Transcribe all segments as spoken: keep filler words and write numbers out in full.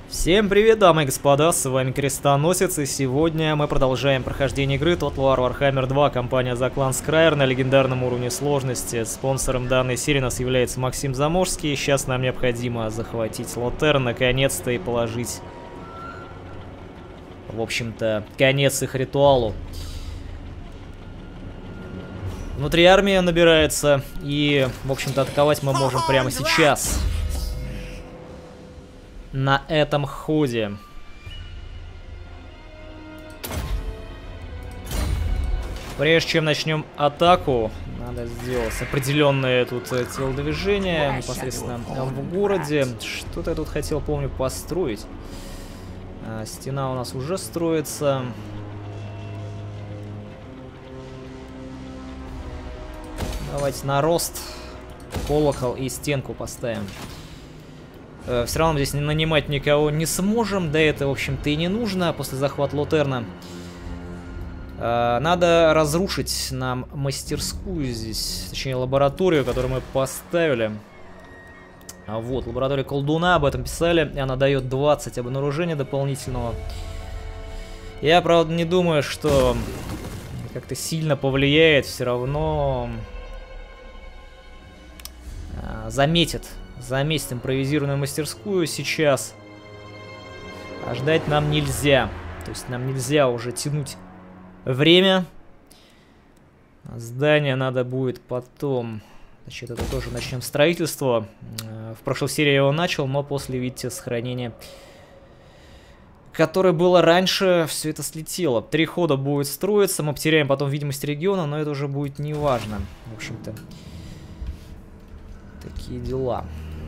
Всем привет, дамы и господа, с вами Крестоносец, и сегодня мы продолжаем прохождение игры Total War Warhammer два, компания The Clan Skryre на легендарном уровне сложности. Спонсором данной серии у нас является Максим Заморский. Сейчас нам необходимо захватить Лотерн, наконец-то, и положить, в общем-то, конец их ритуалу. Внутри армия набирается, и, в общем-то, атаковать мы можем прямо сейчас. На этом ходе. Прежде чем начнем атаку, надо сделать определенное тут телодвижение непосредственно в городе. Что-то я тут хотел, помню, построить. А, стена у нас уже строится. Давайте на рост колокол и стенку поставим. Все равно здесь нанимать никого не сможем, да это, в общем-то, и не нужно после захвата Лотерна. Надо разрушить нам мастерскую здесь, точнее лабораторию, которую мы поставили. Вот, лаборатория колдуна, об этом писали, и она дает двадцать обнаружения дополнительного. Я, правда, не думаю, что как-то сильно повлияет, все равно заметит. Заметить импровизированную мастерскую сейчас. А ждать нам нельзя. То есть нам нельзя уже тянуть время. Здание надо будет потом. Значит, это тоже начнем строительство. В прошлой серии я его начал, но после, видите, сохранения, которое было раньше, все это слетело. Три хода будет строиться, мы потеряем потом видимость региона, но это уже будет не важно. В общем-то, такие дела.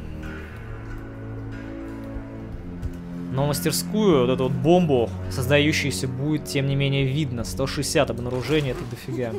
Но мастерскую, вот эту вот бомбу, создающуюся, будет, тем не менее, видно. сто шестьдесят обнаружений, это дофига.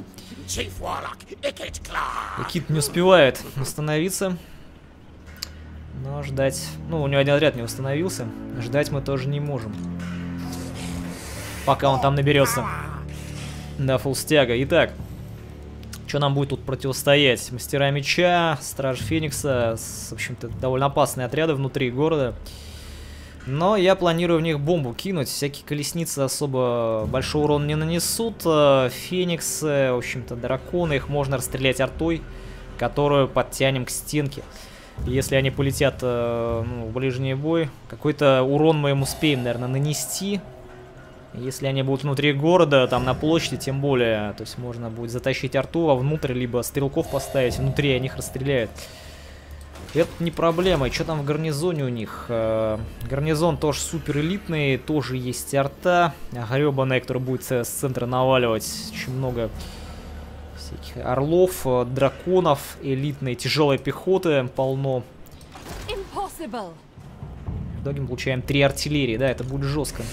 Экит не успевает восстановиться. Но ждать... Ну, у него один отряд не восстановился. Ждать мы тоже не можем. Пока он там наберется. Да, фулстяга. Итак, что нам будет тут противостоять? Мастера меча, Страж Феникса. В общем-то, довольно опасные отряды внутри города. Но я планирую в них бомбу кинуть. Всякие колесницы особо большой урон не нанесут. Фениксы, в общем-то, драконы. Их можно расстрелять артой, которую подтянем к стенке. Если они полетят ну, в ближний бой, какой-то урон мы им успеем, наверное, нанести. Если они будут внутри города, там на площади, тем более. То есть можно будет затащить арту вовнутрь, либо стрелков поставить. Внутри они их расстреляют. Это не проблема. И что там в гарнизоне у них? Э, гарнизон тоже супер элитный, тоже есть арта гребаная, которая будет с центра наваливать. Очень много всяких орлов, драконов, элитной тяжелой пехоты полно. Impossible. В итоге мы получаем три артиллерии, да, это будет жестко.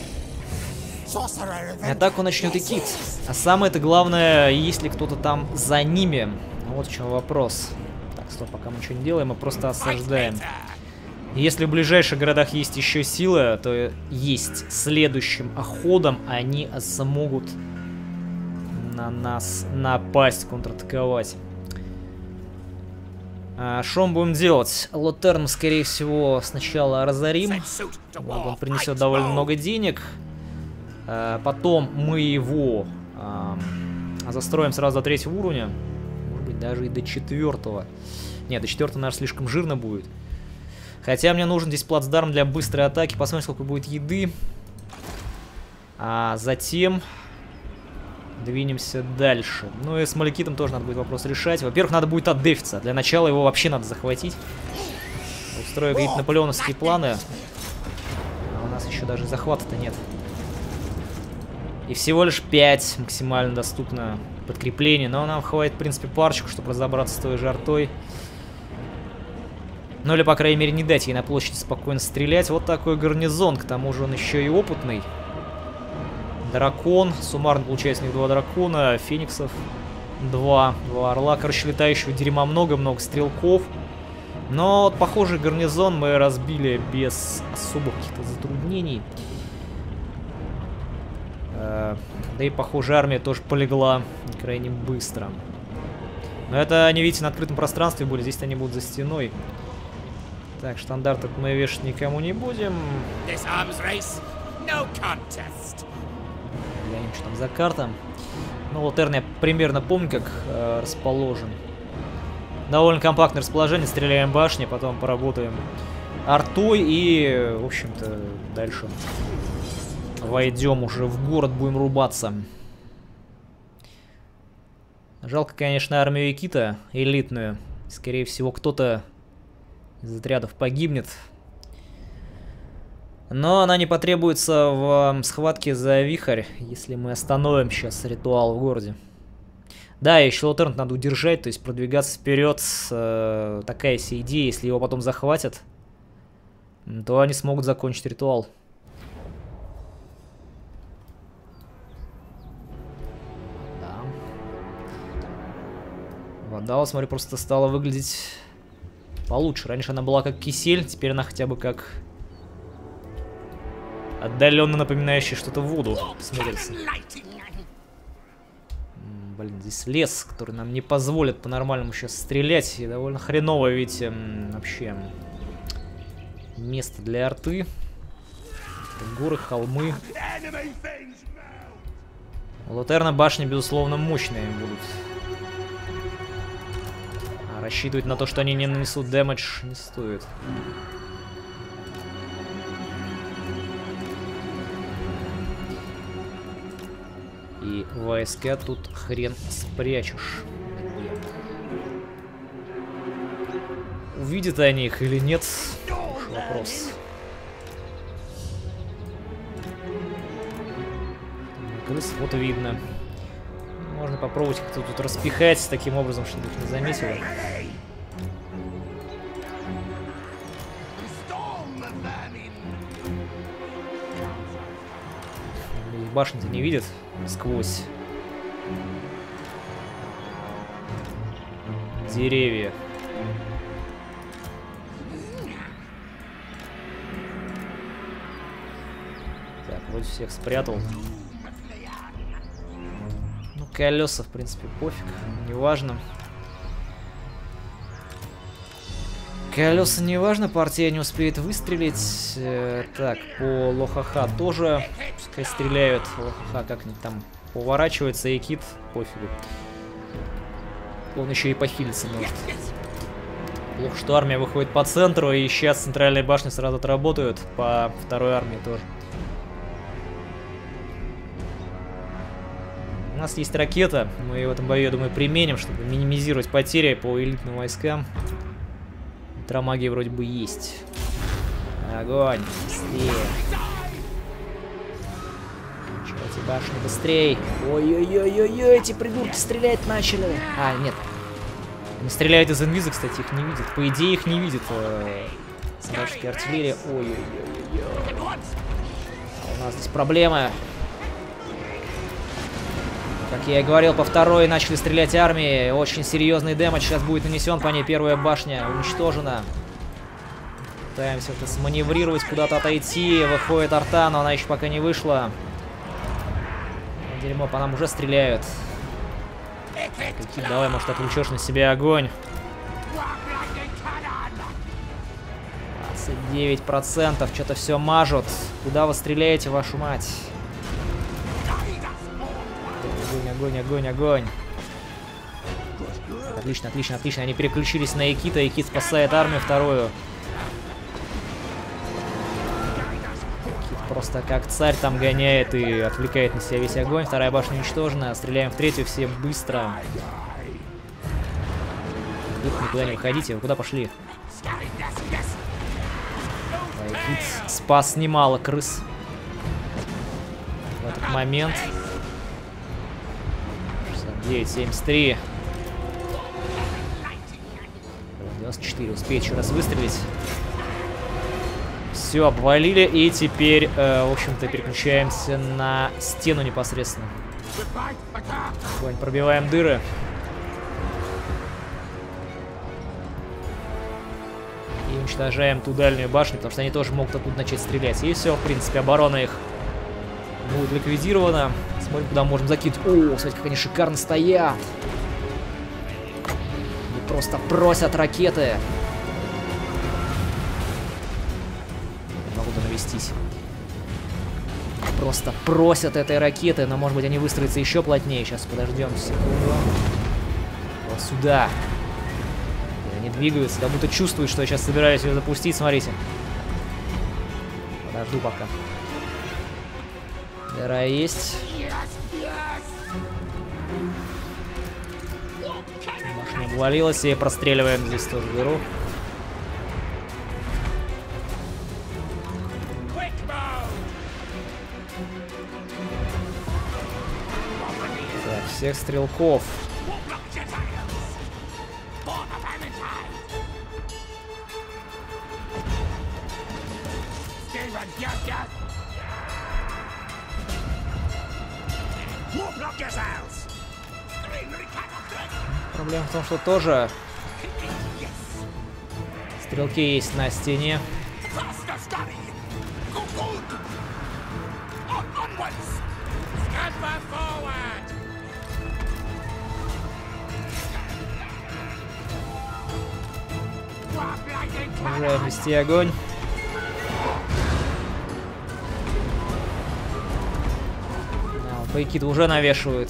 Атаку начнет Экит. А самое-то главное, есть ли кто-то там за ними. Вот в чем вопрос. Стоп, пока мы ничего не делаем, мы просто осаждаем. Если в ближайших городах есть еще силы, то есть следующим ходом они смогут на нас напасть, контратаковать. А, что мы будем делать? Лотерн, скорее всего, сначала разорим. Он принесет довольно много денег. А, потом мы его а, застроим сразу до третьего уровня. Может быть, даже и до четвертого. Нет, до четвертого, наверное, слишком жирно будет. Хотя мне нужен здесь плацдарм для быстрой атаки. Посмотрим, сколько будет еды. А затем двинемся дальше. Ну и с Малekith'ом тоже надо будет вопрос решать. Во-первых, надо будет отдефиться. Для начала его вообще надо захватить. Устрою какие-то наполеоновские планы. А у нас еще даже захвата-то нет. И всего лишь пять максимально доступно подкреплений. Но нам хватит, в принципе, парочку, чтобы разобраться с той же артой. Ну или, по крайней мере, не дать ей на площади спокойно стрелять. Вот такой гарнизон. К тому же он еще и опытный. Дракон. Суммарно получается у них два дракона. Фениксов два. Два орла. Короче, летающего дерьма много. Много стрелков. Но вот похожий гарнизон мы разбили без особых каких-то затруднений. Да и, похоже, армия тоже полегла крайне быстро. Но это они, видите, на открытом пространстве были. Здесь они будут за стеной. Так, штандарт этот мы вешать никому не будем. Глянем, что там за карта. Ну, Лотерн я примерно помню, как э, расположен. Довольно компактное расположение. Стреляем башни, потом поработаем артой и, в общем-то, дальше войдем уже в город, будем рубаться. Жалко, конечно, армию Экита, элитную. Скорее всего, кто-то из отрядов погибнет. Но она не потребуется в схватке за вихрь, если мы остановим сейчас ритуал в городе. Да, еще Лотерн надо удержать, то есть продвигаться вперед. Э, такая себе идея, если его потом захватят, то они смогут закончить ритуал. Да. Вода, вот, смотри, просто стала выглядеть получше. Раньше она была как кисель, теперь она хотя бы как отдаленно напоминающая что-то воду смотрится. Блин, здесь лес, который нам не позволит по-нормальному сейчас стрелять. И довольно хреново, ведь эм, вообще место для арты. Горы, холмы. У Лотерна башни, безусловно, мощные будут. А рассчитывать на то, что они не нанесут дэмэдж, не стоит. И войска тут хрен спрячешь. Увидят они их или нет? Уж вопрос. Крыс вот видно. Можно попробовать как-то тут распихать таким образом, чтобы их не заметили. Башни-то не видят сквозь деревья. Так, вроде всех спрятал. Ну, колеса, в принципе, пофиг, неважно. Колеса не важно, партия не успеет выстрелить. Э, так, по Лохаха тоже пускай стреляют. Лохаха как-нибудь там поворачивается, и Кит пофигу. Он еще и похилиться может. Плохо, что армия выходит по центру, и сейчас центральные башни сразу отработают. По второй армии тоже. У нас есть ракета. Мы ее в этом бою, я думаю, применим, чтобы минимизировать потери по элитным войскам. Трамагия вроде бы есть. Огонь! Быстрее! Эти башни быстрее! Ой-ой-ой-ой-ой! Эти придурки стрелять начали! А, нет. Они стреляют из инвиза, кстати, их не видят. По идее, их не видит э, собачья артиллерия. Ой-ой-ой-ой-ой! А у нас здесь проблемы. Как я и говорил, по второй начали стрелять армии. Очень серьезный дэмэдж сейчас будет нанесен по ней. Первая башня уничтожена. Пытаемся это сманеврировать, куда-то отойти. Выходит арта, но она еще пока не вышла. Дерьмо, по нам уже стреляют. Какие, давай, может, отвлечешь на себя огонь. двадцать девять процентов. Что-то все мажут. Куда вы стреляете, вашу мать? Огонь, огонь, огонь. Отлично, отлично, отлично. Они переключились на Экита. Экит спасает армию вторую. Экит просто как царь там гоняет и отвлекает на себя весь огонь. Вторая башня уничтожена. Стреляем в третью все быстро. Их никуда не выходите. Вы куда пошли? Экит спас немало крыс в этот момент. девять, семьдесят три. девяносто четыре. Успеет еще раз выстрелить. Все, обвалили. И теперь, э, в общем-то, переключаемся на стену непосредственно. Огонь, пробиваем дыры. И уничтожаем ту дальнюю башню, потому что они тоже могут оттуда начать стрелять. И все, в принципе, оборона их будет ликвидирована. Смотрим, куда можем закинуть. О, смотрите, как они шикарно стоят. И просто просят ракеты. навестись. Просто просят этой ракеты, но может быть они выстроятся еще плотнее. Сейчас подождем секунду. Вот сюда. И они двигаются, как будто чувствуют, что я сейчас собираюсь ее запустить. Смотрите. Подожду пока. Дыра есть. Башня обвалилась, и простреливаем здесь тоже дыру. Так, всех стрелков. Проблема в том, что тоже стрелки есть на стене. Продолжаем вести огонь. Байкиты уже навешивают.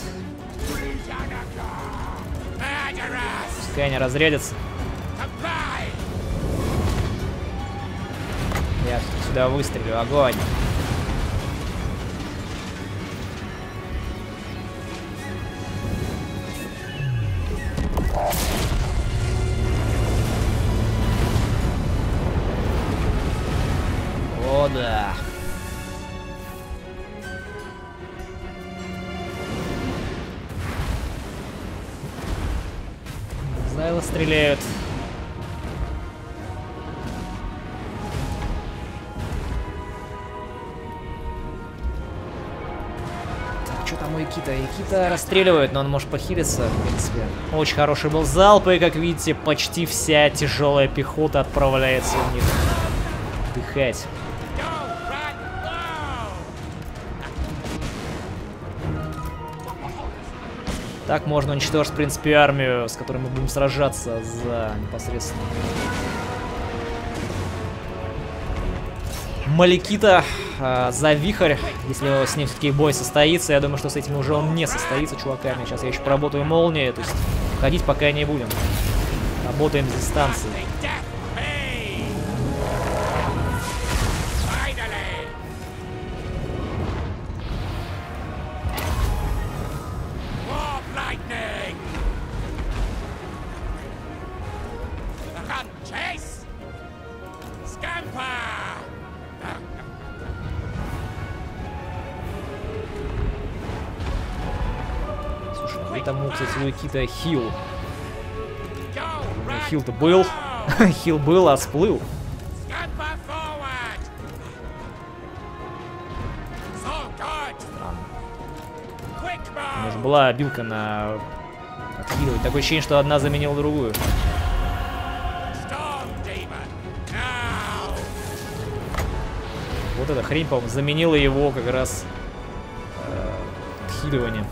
Пускай они разрядятся. Я сюда выстрелю. Огонь. О, да. Зайло стреляют. Так, что там у Якита? Якита расстреливают, но он может похилиться, в принципе. Очень хороший был залп, и, как видите, почти вся тяжелая пехота отправляется у них отдыхать. Так можно уничтожить, в принципе, армию, с которой мы будем сражаться за непосредственно Маликита, э, за Вихрь. Если с ним все-таки бой состоится, я думаю, что с этим уже он не состоится, чуваками. Сейчас я еще поработаю молнией, то есть ходить пока не будем. Работаем с дистанцией. Тому, кстати, у Якита хил. Хил-то был. Хил был, а сплыл. У меня же была обилка на отхиливать. Такое ощущение, что одна заменила другую. Вот эта хрень, по-моему, заменила его как раз э, отхиливание.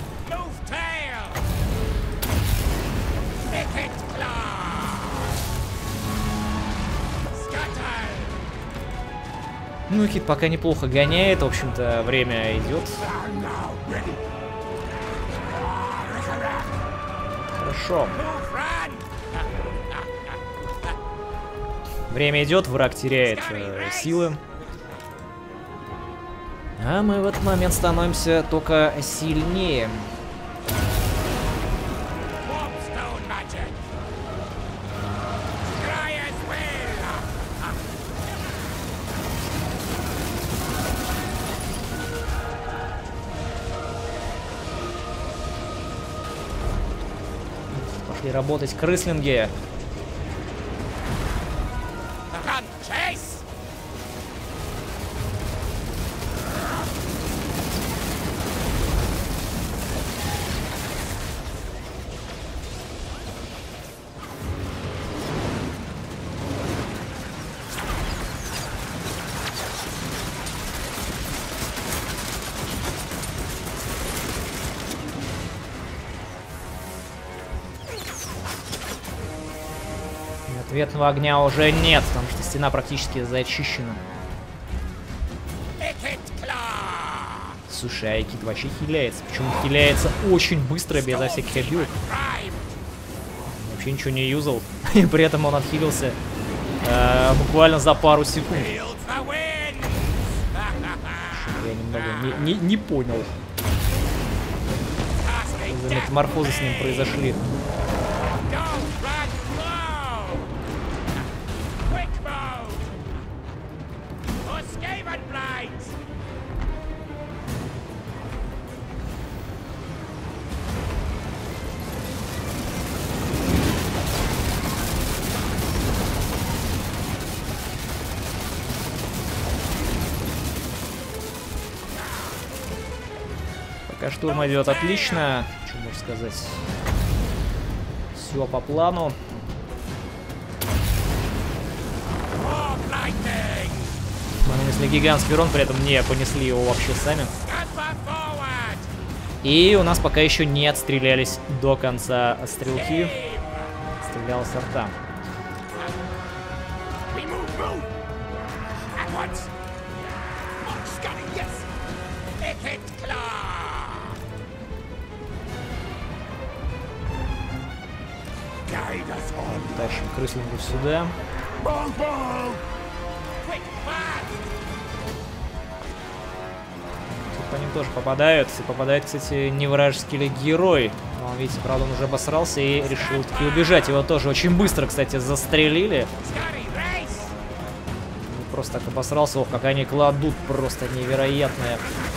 Ну, Кит пока неплохо гоняет, в общем-то, время идет. Хорошо. Время идет, враг теряет э, силы. А мы в этот момент становимся только сильнее. Пошли работать крыслинги. Ответного огня уже нет, потому что стена практически зачищена. Слушай, а Айкид вообще хиляется. Почему хиляется очень быстро, безо всяких обилок. Вообще ничего не юзал. И при этом он отхилился э, буквально за пару секунд. Я немного не, не, не понял. Что за метаморфозы с ним произошли. Пока штурм идет отлично. Что можно сказать? Все по плану. Мы нанесли гигантский урон, при этом не понесли его вообще сами. И у нас пока еще не отстрелялись до конца стрелки. Стрелял с арта. Тащим крыслингов сюда. Тут по ним тоже попадают. И попадает, кстати, не вражеский ли герой. Но, видите, правда, он уже обосрался и решил таки убежать. Его тоже очень быстро, кстати, застрелили. Просто так обосрался. Ох, как они кладут. Просто невероятное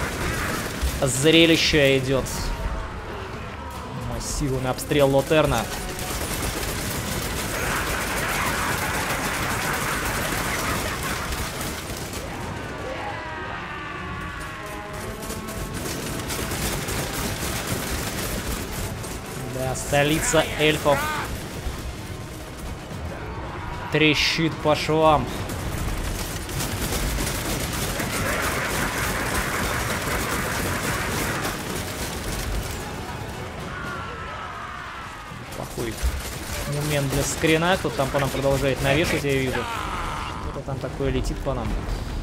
зрелище идет. Массивный обстрел Лотерна. Да, столица эльфов трещит по швам. Плохой момент для скрина. Кто-то там по нам продолжает навешивать, я вижу. Что-то там такое летит по нам.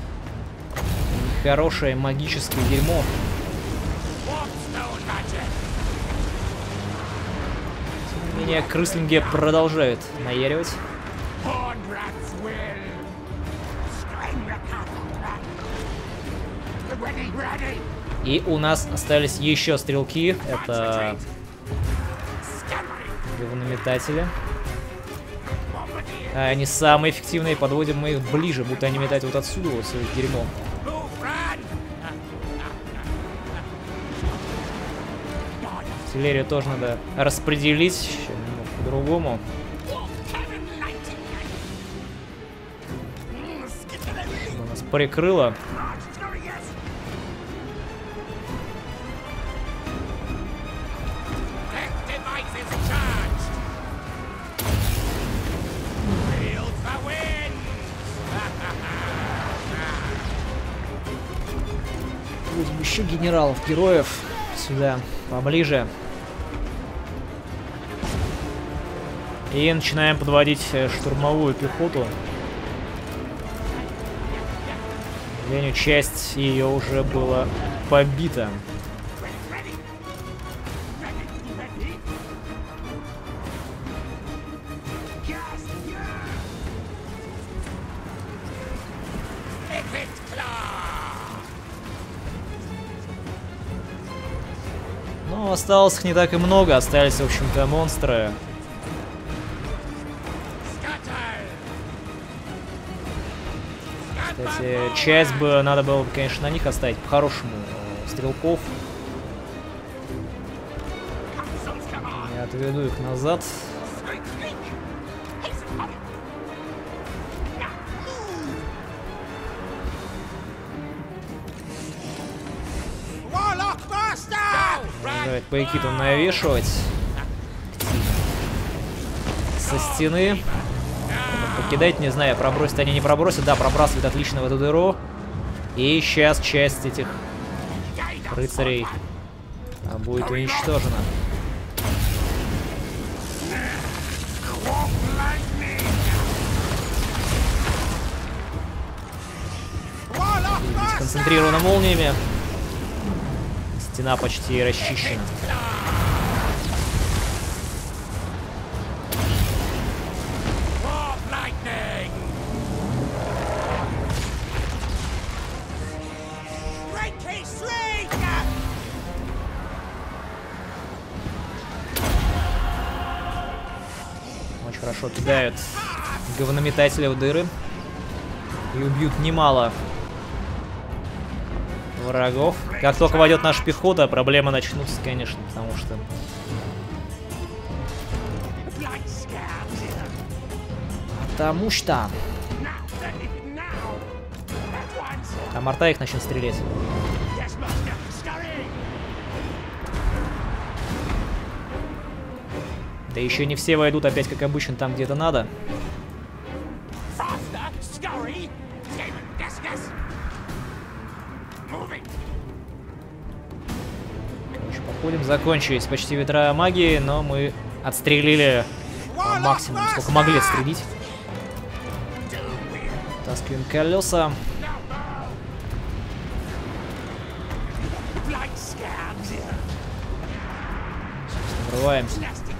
Хорошее магическое дерьмо. Тем не менее, крыслинги продолжают наяривать. И у нас остались еще стрелки. Это говнометатели. А они самые эффективные. Подводим мы их ближе. Будут они метать вот отсюда вот свое дерьмо. Артиллерию тоже надо распределить по-другому. Чтобы нас прикрыло. Будем еще генералов, героев сюда поближе. И начинаем подводить штурмовую пехоту. К сожалению, часть ее уже была побита. Ну, осталось их не так и много. Остались, в общем-то, монстры. Кстати, часть бы надо было, конечно, на них оставить по-хорошему стрелков. Я отведу их назад. Давайте по экипу навешивать. Со стены. Покидать, не знаю, пробросят они, не пробросят. Да, пробрасывают отлично в эту дыру. И сейчас часть этих рыцарей будет уничтожена. Сконцентрировано молниями. Стена почти расчищена. Очень хорошо кидают говнометатели в дыры. И убьют немало врагов. Как только войдет наша пехота, проблемы начнутся, конечно, потому что... Потому что... А морта их начнет стрелять. Да еще не все войдут опять, как обычно, там где-то надо. Короче, походим. Закончились почти ветра магии, но мы отстрелили по максимуму, сколько могли отстрелить. Таскиваем колеса. Врываемся.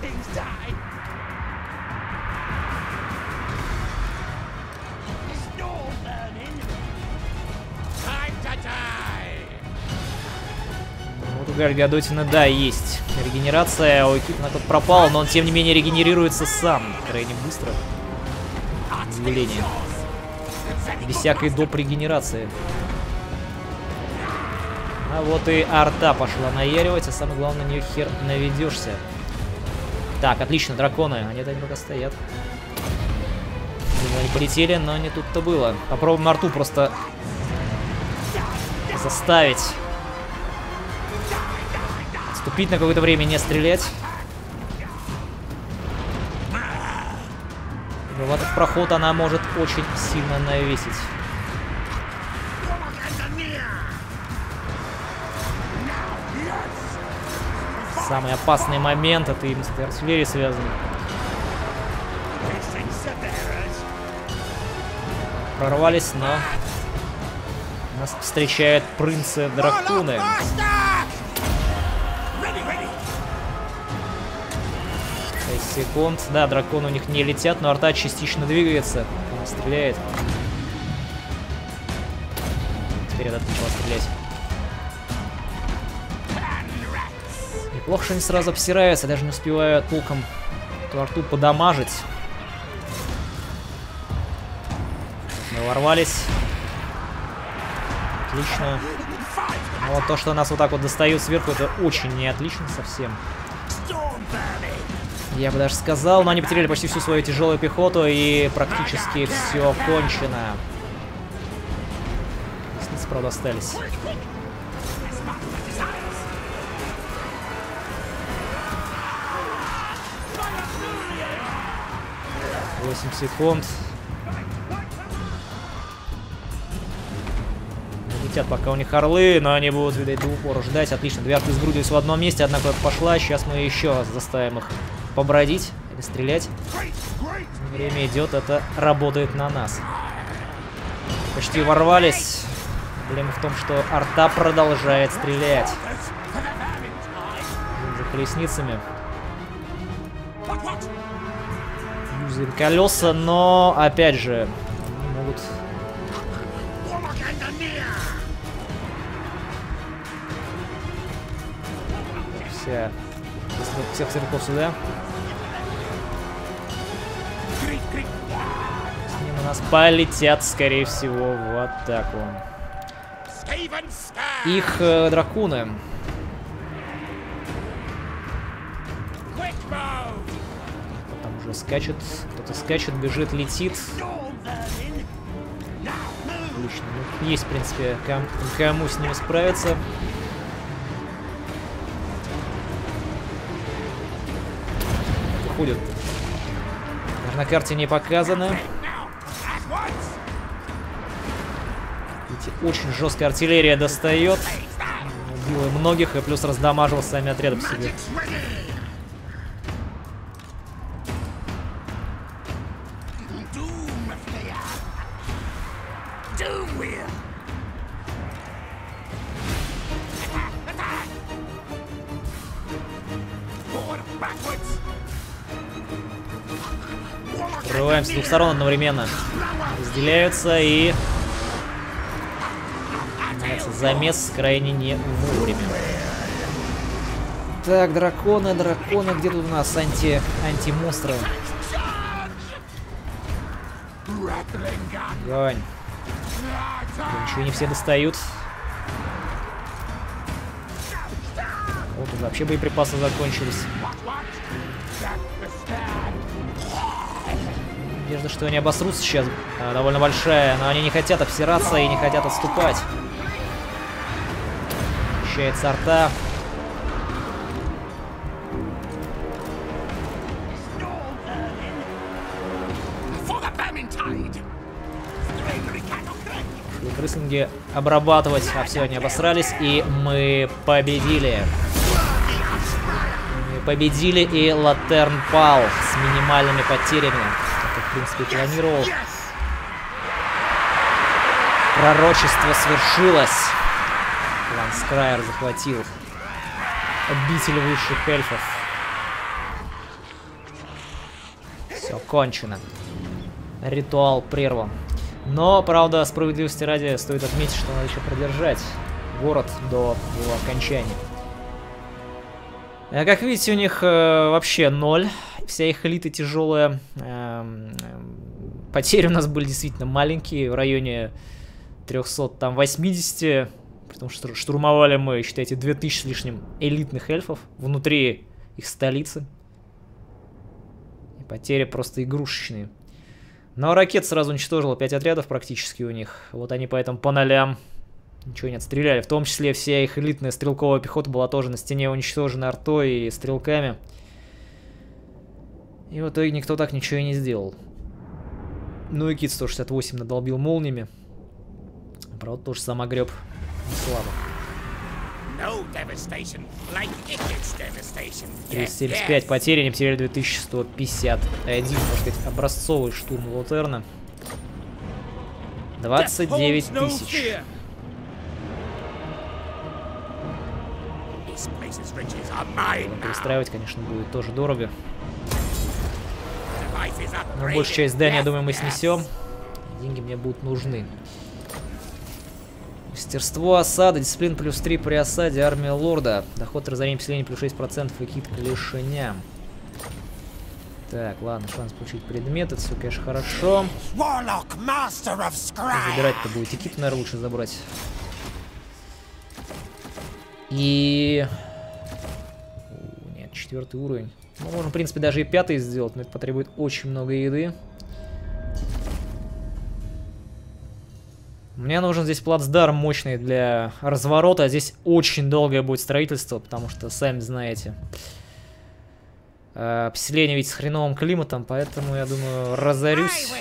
Вот у Гальгадотина, да, есть регенерация. У Экипна тут пропал, но он тем не менее регенерируется сам. Крайне быстро. Удивление. Без всякой доп. Регенерации. А вот и арта пошла наяривать, а самое главное, на нее хер наведешься. Так, отлично, драконы. Они там пока стоят. Они полетели, но не тут-то было. Попробуем арту просто заставить. Отступить на какое-то время, не стрелять. И в этот проход она может очень сильно навесить. Самый опасный момент, это именно с этой артиллерией связано. Прорвались, но нас встречают принцы-драконы. шесть секунд. Да, драконы у них не летят, но арта частично двигается. Она стреляет. Теперь это начала стрелять. Плохо, что они сразу обсираются, даже не успеваю толком эту арту подамажить. Мы ворвались. Отлично. Но вот то, что нас вот так вот достают сверху, это очень не отлично совсем. Я бы даже сказал, но они потеряли почти всю свою тяжелую пехоту, и практически все кончено. Лестницы, правда, остались. восемь секунд. Летят пока у них орлы, но они будут, видать, до упора ждать. Отлично, две арты сгрудились в одном месте, одна куда-то пошла. Сейчас мы еще заставим их побродить или стрелять. Время идет, это работает на нас. Почти ворвались. Проблема в том, что арта продолжает стрелять. За колесницами. Юзаем колеса, но опять же они могут... Вся... Всех стрелков сюда. С ним у нас полетят, скорее всего, в атаку. Их э, драконы. Там уже скачет. Кто-то скачет, бежит, летит. Отлично. Ну, есть, в принципе, ком кому с ними справиться. Ходят. На карте не показано. Видите, очень жесткая артиллерия достает. Убила многих и плюс раздамажил сами отряды по себе. Прорываемся с двух сторон одновременно. Разделяются и... Замес крайне не вовремя. Так, драконы, драконы. Где тут у нас анти... антимонстры? Гань. Ничего не все достают. Вот уже вообще боеприпасы закончились. Надежда, что они обосрутся сейчас, а, довольно большая, но они не хотят обсираться и не хотят отступать. Ощущается арта. Крыслинги обрабатывать, а все, они обосрались, и мы победили. Мы победили, и Латерн пал с минимальными потерями. Как, в принципе, планировал. Пророчество свершилось. Ланскрайер захватил обитель высших эльфов. Все, кончено. Ритуал прерван. Но, правда, справедливости ради, стоит отметить, что надо еще продержать город до его окончания. Как видите, у них э, вообще ноль. Вся их элита тяжелая. Э, э, потери у нас были действительно маленькие, в районе трёхсот восьмидесяти. При том, что штурмовали мы, считайте, две тысячи с лишним элитных эльфов внутри их столицы. И потери просто игрушечные. Но ракет сразу уничтожило пять отрядов практически у них. Вот они поэтому по нолям ничего не отстреляли. В том числе вся их элитная стрелковая пехота была тоже на стене уничтожена артой и стрелками. И в итоге никто так ничего и не сделал. Ну и Кит сто шестьдесят восемь надолбил молниями. Правда, тоже сам огреб не слабо. триста семьдесят пять потерь, они потеряли две тысячи сто пятьдесят один, можно сказать, образцовый штурм Латерна. двадцать девять тысяч. Перестраивать, конечно, будет тоже дорого. Но большую часть здания, я думаю, мы снесем. Деньги мне будут нужны. Мастерство осады, дисциплин плюс три при осаде, армия лорда. Доход разорения поселения плюс шесть процентов и кит к лишеням. Так, ладно, шанс получить предмет, это все, конечно, хорошо. Забирать-то будет и кит, наверное, лучше забрать. И... Нет, четвертый уровень. Ну, можно, в принципе, даже и пятый сделать, но это потребует очень много еды. Мне нужен здесь плацдарм мощный для разворота. Здесь очень долгое будет строительство, потому что, сами знаете, э, поселение ведь с хреновым климатом, поэтому, я думаю, разорюсь.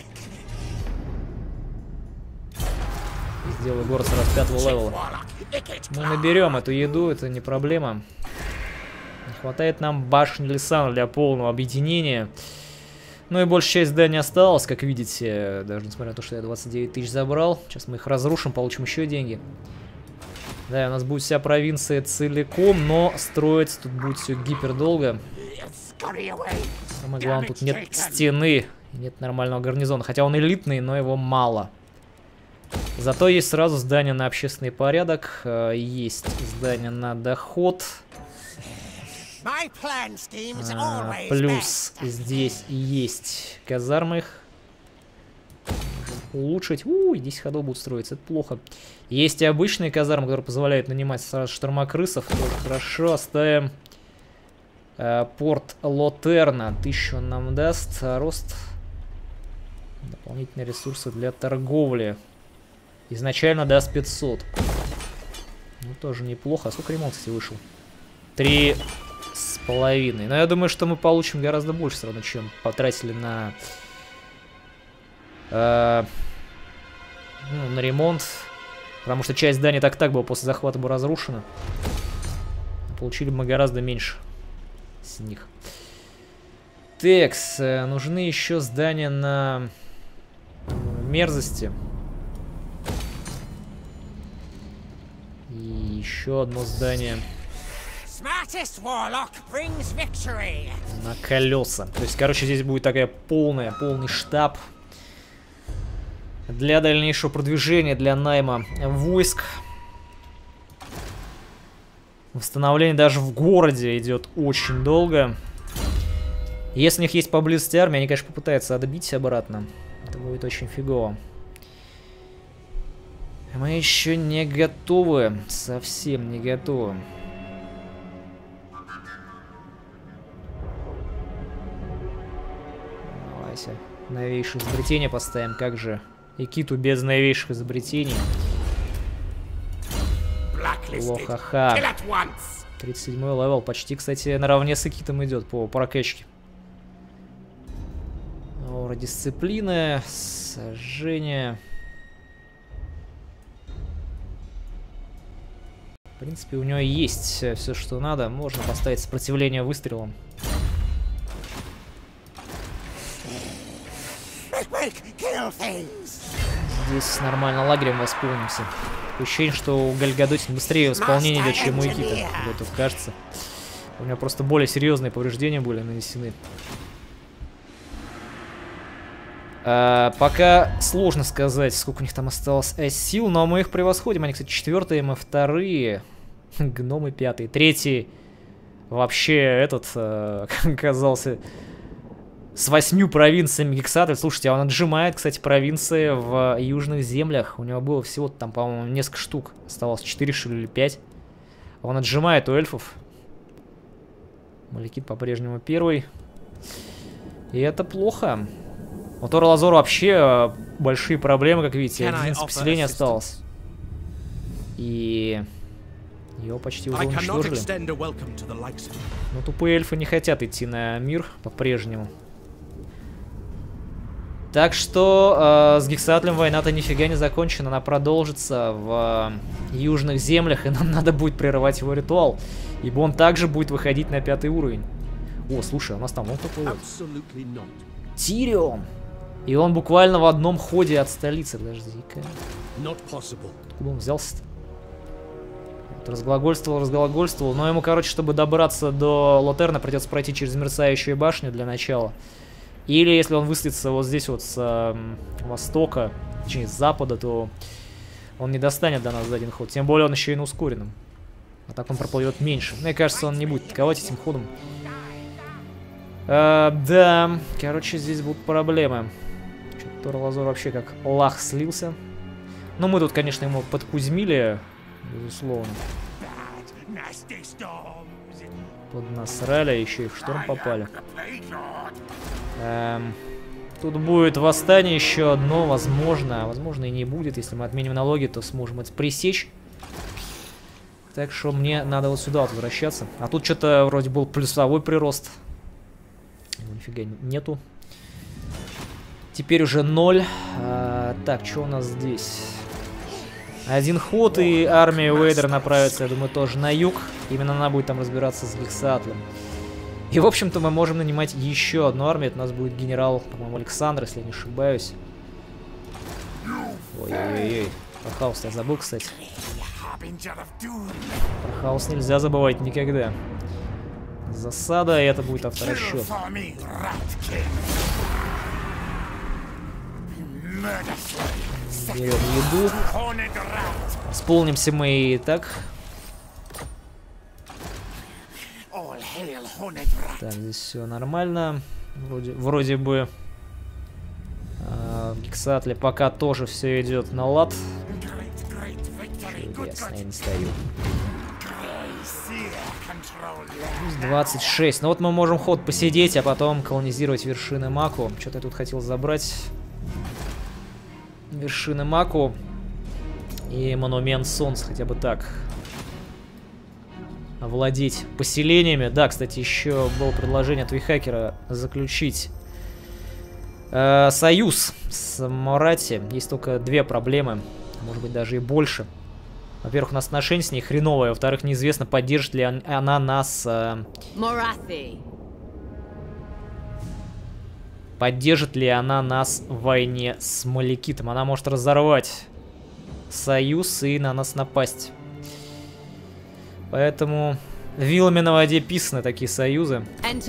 И сделаю город сразу пятого левела. Мы наберем эту еду, это не проблема. Не хватает нам башни Лисана для полного объединения. Ну и большая часть здания осталась, как видите, даже несмотря на то, что я двадцать девять тысяч забрал. Сейчас мы их разрушим, получим еще деньги. Да, у нас будет вся провинция целиком, но строить тут будет все гипердолго. Самое главное, тут нет стены, нет нормального гарнизона. Хотя он элитный, но его мало. Зато есть сразу здание на общественный порядок, есть здание на доход. А, плюс здесь есть казармы их. Улучшить. Уй, десять ходов будут строиться, это плохо. Есть и обычные казармы, которые позволяют нанимать сразу штормокрысов. Тоже хорошо. Оставим а, порт Латерна. Тысячу он нам даст. А рост. Дополнительные ресурсы для торговли. Изначально даст пятьсот. Ну, тоже неплохо. А сколько ремонт, кстати, вышел? Три... с половиной. Но я думаю, что мы получим гораздо больше все равно, чем потратили на э, ну, на ремонт. Потому что часть здания так-так была после захвата бы разрушена. Получили мы гораздо меньше с них. Текс. Э, нужны еще здания на мерзости. И еще одно здание На колеса. То есть, короче, здесь будет такая полная, полный штаб для дальнейшего продвижения, для найма войск. Восстановление даже в городе идет очень долго. Если у них есть поблизости армия, они, конечно, попытаются отбить обратно. Это будет очень фигово. Мы еще не готовы. Совсем не готовы. Давайте новейшее изобретение поставим. Как же Экиту без новейших изобретений? Лохаха. тридцать седьмой левел. Почти, кстати, наравне с Экитом идет по прокачке. Аура дисциплины. Сожжение. В принципе, у него есть все, что надо. Можно поставить сопротивление выстрелам. Здесь нормально лагерем восполнимся. Ощущение, что у Гальгадотин быстрее восполнение идет, чем у Экита. Мне тут кажется. У него просто более серьезные повреждения были нанесены. А, пока сложно сказать, сколько у них там осталось сил, но мы их превосходим. Они, кстати, четвертые, мы вторые. Гномы пятые. Третий вообще этот э, оказался с восьмью провинциями Гексатль. Слушайте, а он отжимает, кстати, провинции в южных землях. У него было всего там, по-моему, несколько штук. Оставалось четыре, что ли, или пять. Он отжимает у эльфов. Малekith по-прежнему первый. И это плохо. У Тор-Лазор вообще большие проблемы, как видите. одиннадцать поселений осталось. И его почти уже уничтожили. Но тупые эльфы не хотят идти на мир по-прежнему. Так что э, с Гексатлем война-то нифига не закончена. Она продолжится в э, южных землях, и нам надо будет прерывать его ритуал. Ибо он также будет выходить на пятый уровень. О, слушай, у нас там вон кто плывет. Тирион! И он буквально в одном ходе от столицы. Подожди-ка. Откуда он взялся-то? Вот разглагольствовал, разглагольствовал. Но ему, короче, чтобы добраться до Лотерна, придется пройти через мерцающую башню для начала. Или если он высадится вот здесь вот с э, востока, точнее с запада, то он не достанет до нас за один ход. Тем более он еще и на ускоренном. А так он проплывет меньше. Мне кажется, он не будет атаковать этим ходом. А, да, короче, здесь будут проблемы. Тор-Лазор вообще как лах слился. Но мы тут, конечно, ему подкузмили, безусловно. Поднасрали, еще и в шторм попали. Эм, тут будет восстание еще одно, возможно. Возможно и не будет. Если мы отменим налоги, то сможем это пресечь. Так что мне надо вот сюда вот возвращаться. А тут что-то вроде был плюсовой прирост. Нифига нету. Теперь уже ноль. А, так, что у нас здесь? Один ход, и армия Уэйдера направится, я думаю, тоже на юг. Именно она будет там разбираться с Гексатлем. И, в общем-то, мы можем нанимать еще одну армию. Это у нас будет генерал, по-моему, Александр, если я не ошибаюсь. Ой-ой-ой. Про хаос я забыл, кстати. Про хаос нельзя забывать никогда. Засада, и это будет авторасчет. Берем еду. Исполнимся мы и так. Так, здесь все нормально. Вроде, вроде бы а, в Гексатле пока тоже все идет на лад. Ясно, я не стою. двадцать шесть. Ну вот мы можем ход посидеть, а потом колонизировать вершины Маку. Что-то я тут хотел забрать. Вершины Маку и монумент Солнца, хотя бы так. Овладеть поселениями. Да, кстати, еще было предложение от Вихакера заключить э, союз с Морати. Есть только две проблемы, может быть даже и больше. Во-первых, у нас отношения с ней хреновые, во-вторых, неизвестно, поддержит ли она нас... Э, поддержит ли она нас в войне с Малekith'ом. Она может разорвать союз и на нас напасть. Поэтому Вилами на воде писаны такие союзы.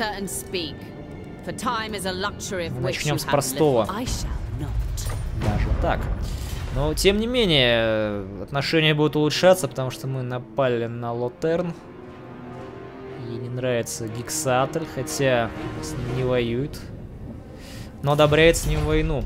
Начнем с простого. Даже так. Но, тем не менее, отношения будут улучшаться, потому что мы напали на Лотерн. Ей не нравится Гексатль, хотя с ним не воюет. Но одобряет с ним войну.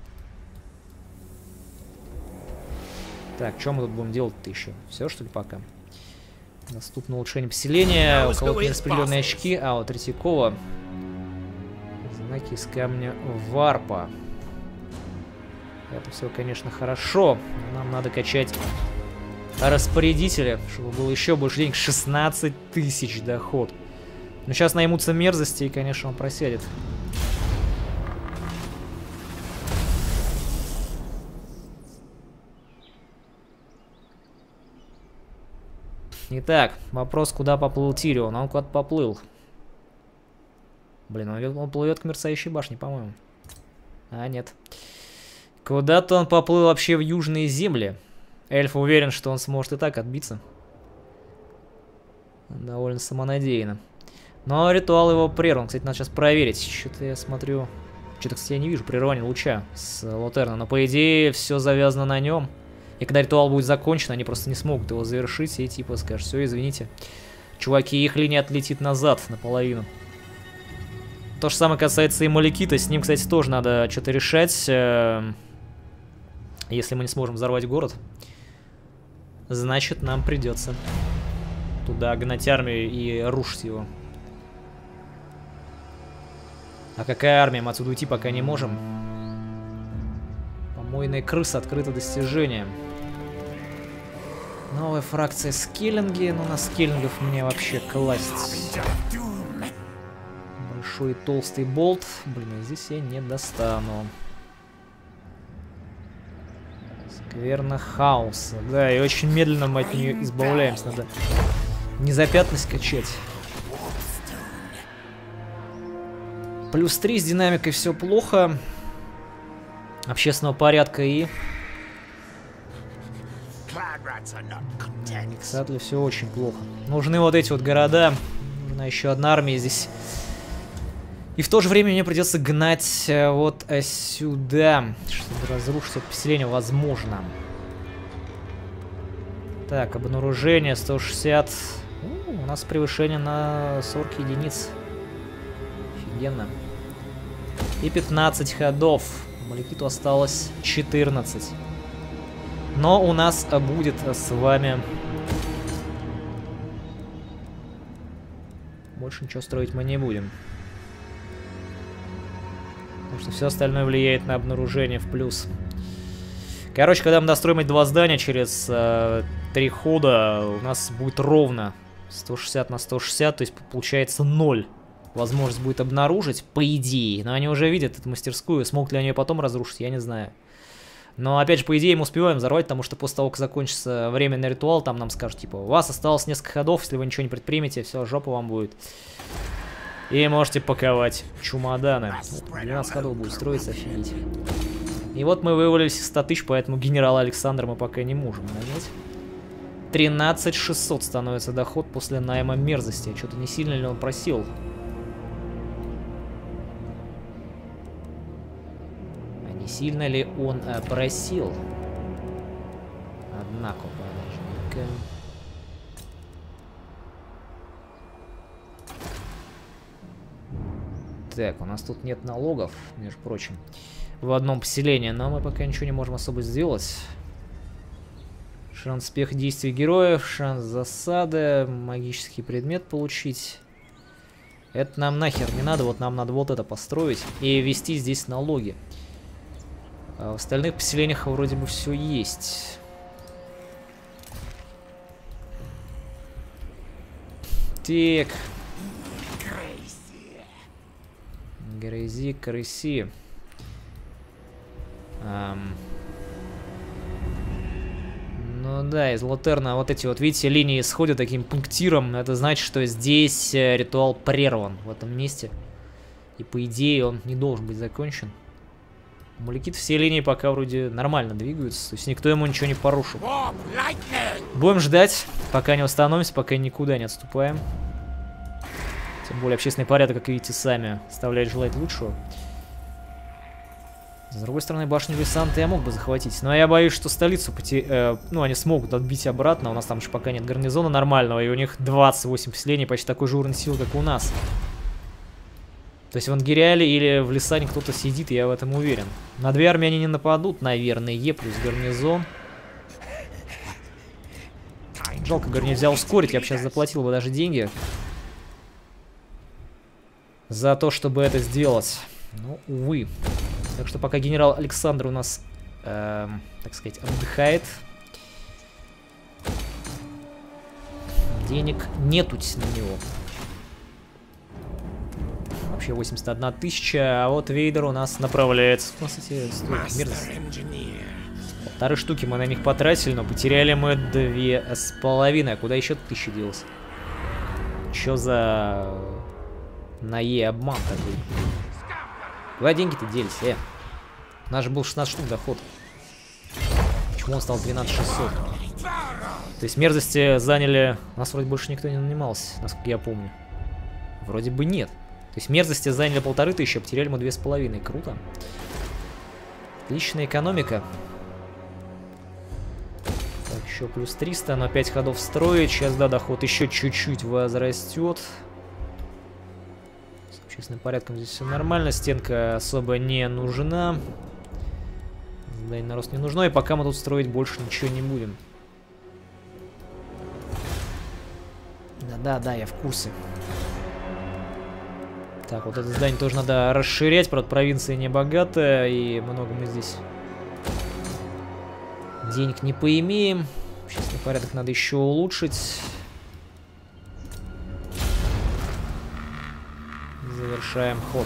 Так, что мы тут будем делать-то еще? Все, что ли, пока? Доступно улучшение поселения, у кого-то нераспределенные очки, а у Третьякова знаки из камня варпа. Это все, конечно, хорошо. Но нам надо качать распорядителя, чтобы было еще больше денег. шестнадцать тысяч доход. Но сейчас наймутся мерзости, и, конечно, он просядет. Итак, вопрос, куда поплыл Тирион? Он куда-то поплыл. Блин, он, он плывет к мерцающей башне, по-моему. А, нет. Куда-то он поплыл вообще в южные земли. Эльф уверен, что он сможет и так отбиться. Довольно самонадеянно. Но ритуал его прерван. Кстати, надо сейчас проверить. Что-то я смотрю... Что-то, кстати, я не вижу прерывания луча с Лотерна. Но, по идее, все завязано на нем. И когда ритуал будет закончен, они просто не смогут его завершить. И типа скажут: все, извините, чуваки, их линия отлетит назад наполовину. То же самое касается и Маликита. С ним, кстати, тоже надо что-то решать. Если мы не сможем взорвать город, значит, нам придется туда гнать армию и рушить его. А какая армия? Мы отсюда уйти пока не можем. Помойные крысы. Открыто достижение. Новая фракция скиллинги. Но на скиллингов мне вообще класть. Большой толстый болт. Блин, здесь я не достану. Скверна хаоса. Да, и очень медленно мы от нее избавляемся. Надо незапятность качать. Плюс три с динамикой все плохо. Общественного порядка и... Гексатлю все очень плохо. Нужны вот эти вот города. Нужна еще одна армия здесь. И в то же время мне придется гнать вот сюда, чтобы разрушить это поселение, возможно. Так, обнаружение сто шестьдесят. У, у нас превышение на сорок единиц. Офигенно. И пятнадцать ходов. Маликиту осталось четырнадцать. Но у нас будет с вами... Больше ничего строить мы не будем. Потому что все остальное влияет на обнаружение в плюс. Короче, когда мы достроим эти два здания через э, три хода, у нас будет ровно сто шестьдесят на сто шестьдесят, то есть получается ноль. Возможность будет обнаружить, по идее. Но они уже видят эту мастерскую. Смогут ли они ее потом разрушить, я не знаю. Но, опять же, по идее, мы успеваем взорвать, потому что после того, как закончится временный ритуал, там нам скажут, типа, у вас осталось несколько ходов, если вы ничего не предпримете, все, жопа вам будет. И можете паковать чемоданы. двенадцать ходов будет строиться, офигеть. И вот мы вывалились из ста тысяч, поэтому генерала Александра мы пока не можем нанять. тринадцать шестьсот становится доход после найма мерзости. Что-то не сильно ли он просил? Сильно ли он э, просил? Однако, подожди-ка. Так, у нас тут нет налогов, между прочим, в одном поселении, но мы пока ничего не можем особо сделать. Шанс успеха действий героев, шанс засады, магический предмет получить. Это нам нахер не надо, вот нам надо вот это построить и ввести здесь налоги. А в остальных поселениях вроде бы все есть. Так. Грызи, крыси. Эм. Ну да, из Лотерна вот эти вот, видите, линии исходят таким пунктиром. Это значит, что здесь ритуал прерван в этом месте. И по идее он не должен быть закончен. Муликит все линии пока вроде нормально двигаются, то есть никто ему ничего не порушил. Будем ждать, пока не установимся, пока никуда не отступаем. Тем более общественный порядок, как видите сами, оставляет желать лучшего. С другой стороны, башню Висанта я мог бы захватить, но я боюсь, что столицу поте... э, ну, они смогут отбить обратно. У нас там еще пока нет гарнизона нормального, и у них двадцать восемь поселений, почти такой же уровень сил, как у нас. То есть в Ангериале или в Лисане кто-то сидит, я в этом уверен. На две армии они не нападут, наверное, Е плюс гарнизон. Жалко, говорю, нельзя ускорить, я бы сейчас заплатил бы даже деньги за то, чтобы это сделать. Ну, увы. Так что пока генерал Александр у нас, э, так сказать, отдыхает. Денег нету на него. Вообще восемьдесят одна тысяча, а вот Вейдер у нас направляется. У нас эти мерзости. Полторы штуки мы на них потратили, но потеряли мы две с половиной. А куда еще тысяча делась? Че за на Е обман такой? Куда деньги-то делись, э? У нас же был шестнадцать штук доход. Почему он стал двенадцать шестьсот? То есть мерзости заняли... У нас вроде больше никто не нанимался, насколько я помню. Вроде бы нет. То есть мерзости заняли полторы тысячи, а потеряли мы две с половиной. Круто. Отличная экономика. Так, еще плюс триста, но пять ходов строить. Сейчас, да, доход еще чуть-чуть возрастет. С общественным порядком здесь все нормально. Стенка особо не нужна. Здание на рост не нужно. И пока мы тут строить больше ничего не будем. Да-да-да, я в курсе. Так, вот это здание тоже надо расширять. Правда, провинция не богатая, и много мы здесь денег не поимеем. Общественный порядок надо еще улучшить. Завершаем ход.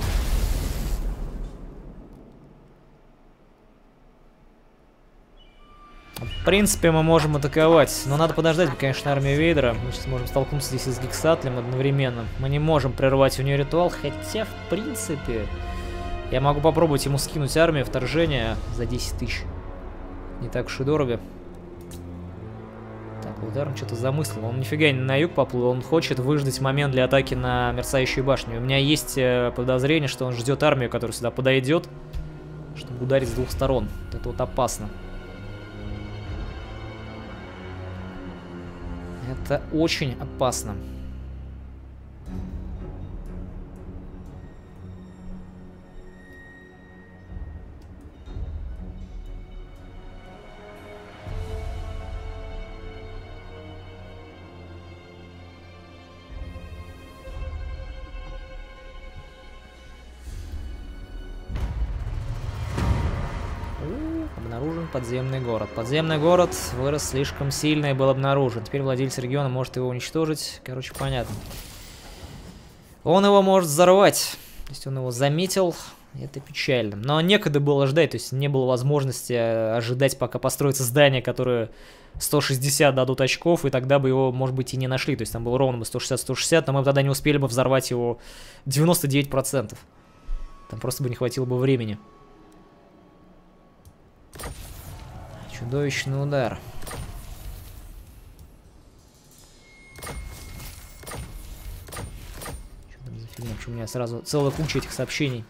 В принципе, мы можем атаковать, но надо подождать, конечно, армию Вейдера. Мы сейчас можем столкнуться здесь и с Гексатлем одновременно. Мы не можем прервать у нее ритуал, хотя, в принципе, я могу попробовать ему скинуть армию вторжения за десять тысяч. Не так уж и дорого. Так, ударом что-то замыслил. Он нифига не на юг поплыл, он хочет выждать момент для атаки на мерцающую башню. У меня есть подозрение, что он ждет армию, которая сюда подойдет, чтобы ударить с двух сторон. Вот это вот опасно. Это очень опасно. Обнаружен подземный город. Подземный город вырос слишком сильно и был обнаружен. Теперь владелец региона может его уничтожить. Короче, понятно. Он его может взорвать. То есть он его заметил. Это печально. Но некогда было ждать. То есть не было возможности ожидать, пока построится здание, которое сто шестьдесят дадут очков. И тогда бы его, может быть, и не нашли. То есть там было ровно бы сто шестьдесят сто шестьдесят. Но мы бы тогда не успели бы взорвать его девяносто девять процентов. Там просто бы не хватило бы времени. Чудовищный удар. Что там за фигня? Почему у меня сразу целая куча этих сообщений?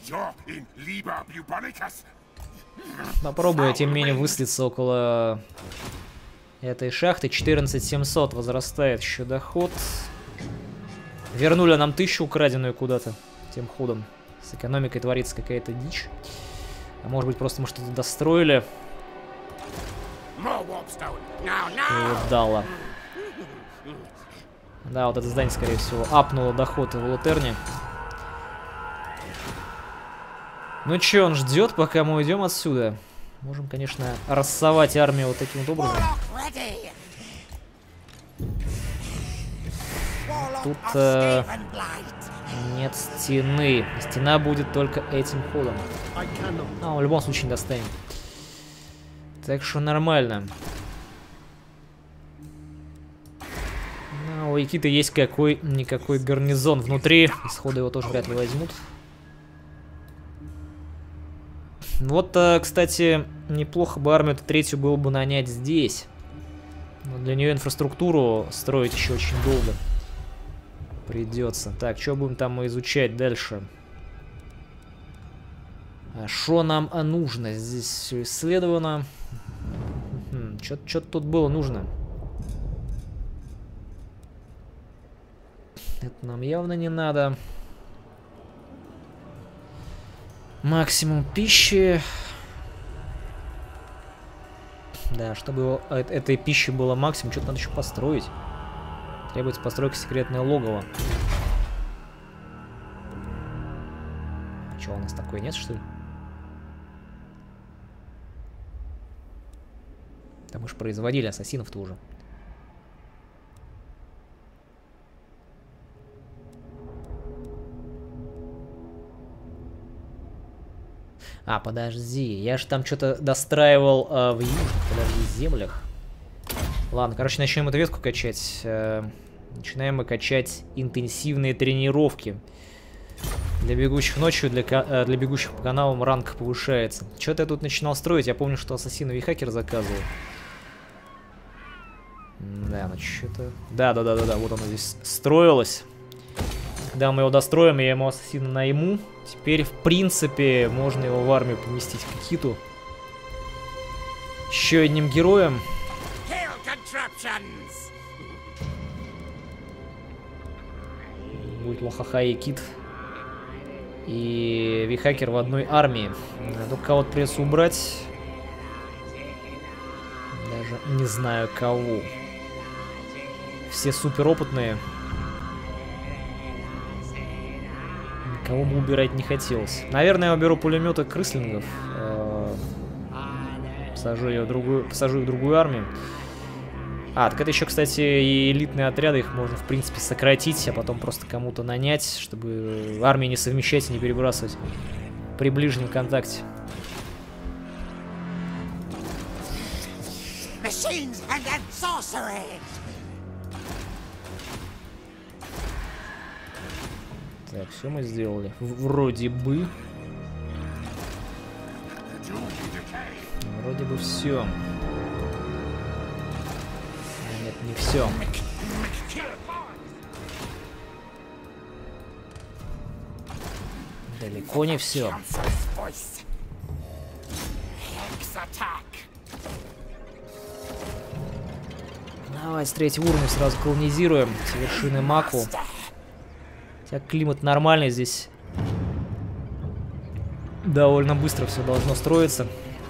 Попробую, тем не менее, выслиться около этой шахты. четырнадцать семьсот возрастает еще доход. Вернули нам тысячу украденную куда-то тем ходом. С экономикой творится какая-то дичь. А может быть, просто мы что-то достроили. И дало. Да, вот это здание, скорее всего, апнуло доход в Лутерне. Ну че, он ждет, пока мы уйдем отсюда. Можем, конечно, рассовать армию вот таким вот образом. Тут э, нет стены. Стена будет только этим ходом. А, в любом случае не достанем. Так что нормально. Ну, у Якиты есть какой-никакой гарнизон внутри. Исхода его тоже вряд ли возьмут. Вот, кстати, неплохо бы армию-то третью было бы нанять здесь. Но для нее инфраструктуру строить еще очень долго придется. Так, что будем там изучать дальше? А что нам нужно? Здесь все исследовано. Что-то тут было нужно. Это нам явно не надо. Максимум пищи. Да, чтобы его, этой пищи было максимум, что-то надо еще построить. Требуется постройка секретное логово. А что, у нас такое нет, что ли? Да мы же производили ассасинов-то уже. А, подожди, я же там что-то достраивал э, в южных, подожди, землях. Ладно, короче, начнем эту ветку качать. Э, начинаем мы качать интенсивные тренировки. Для бегущих ночью, для, э, для бегущих по каналам ранг повышается. Что-то я тут начинал строить, я помню, что ассасина Вихакер заказывал. Да, ну что-то... Да-да-да-да-да, вот оно здесь строилось. Когда мы его достроим, я ему ассасина найму. Теперь, в принципе, можно его в армию поместить к Киту. Еще одним героем. Будет Лохаха и Кит. И Вихакер в одной армии. Только кого-то придется убрать. Даже не знаю кого. Все супер опытные. Кого бы убирать не хотелось. Наверное, я уберу пулеметы крыслингов. Посажу ее в другую, посажу их в другую армию. А, так это еще, кстати, и элитные отряды. Их можно, в принципе, сократить, а потом просто кому-то нанять, чтобы армии не совмещать и не перебрасывать при ближнем контакте. Так, все мы сделали. Вроде бы. Вроде бы все. Нет, не все. Далеко не все. Давай с третьего уровня сразу колонизируем с вершины Маку. Хотя климат нормальный здесь. Довольно быстро все должно строиться.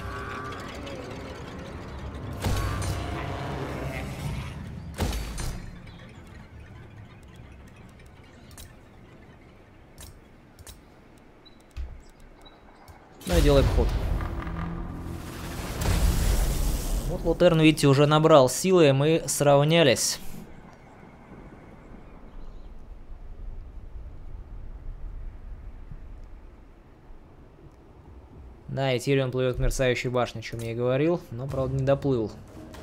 Ну и делаем ход. Вот Лотерн, видите, уже набрал силы, и мы сравнялись. Да, и Тирион плывет к мерцающей башне, о чем я и говорил, но, правда, не доплыл.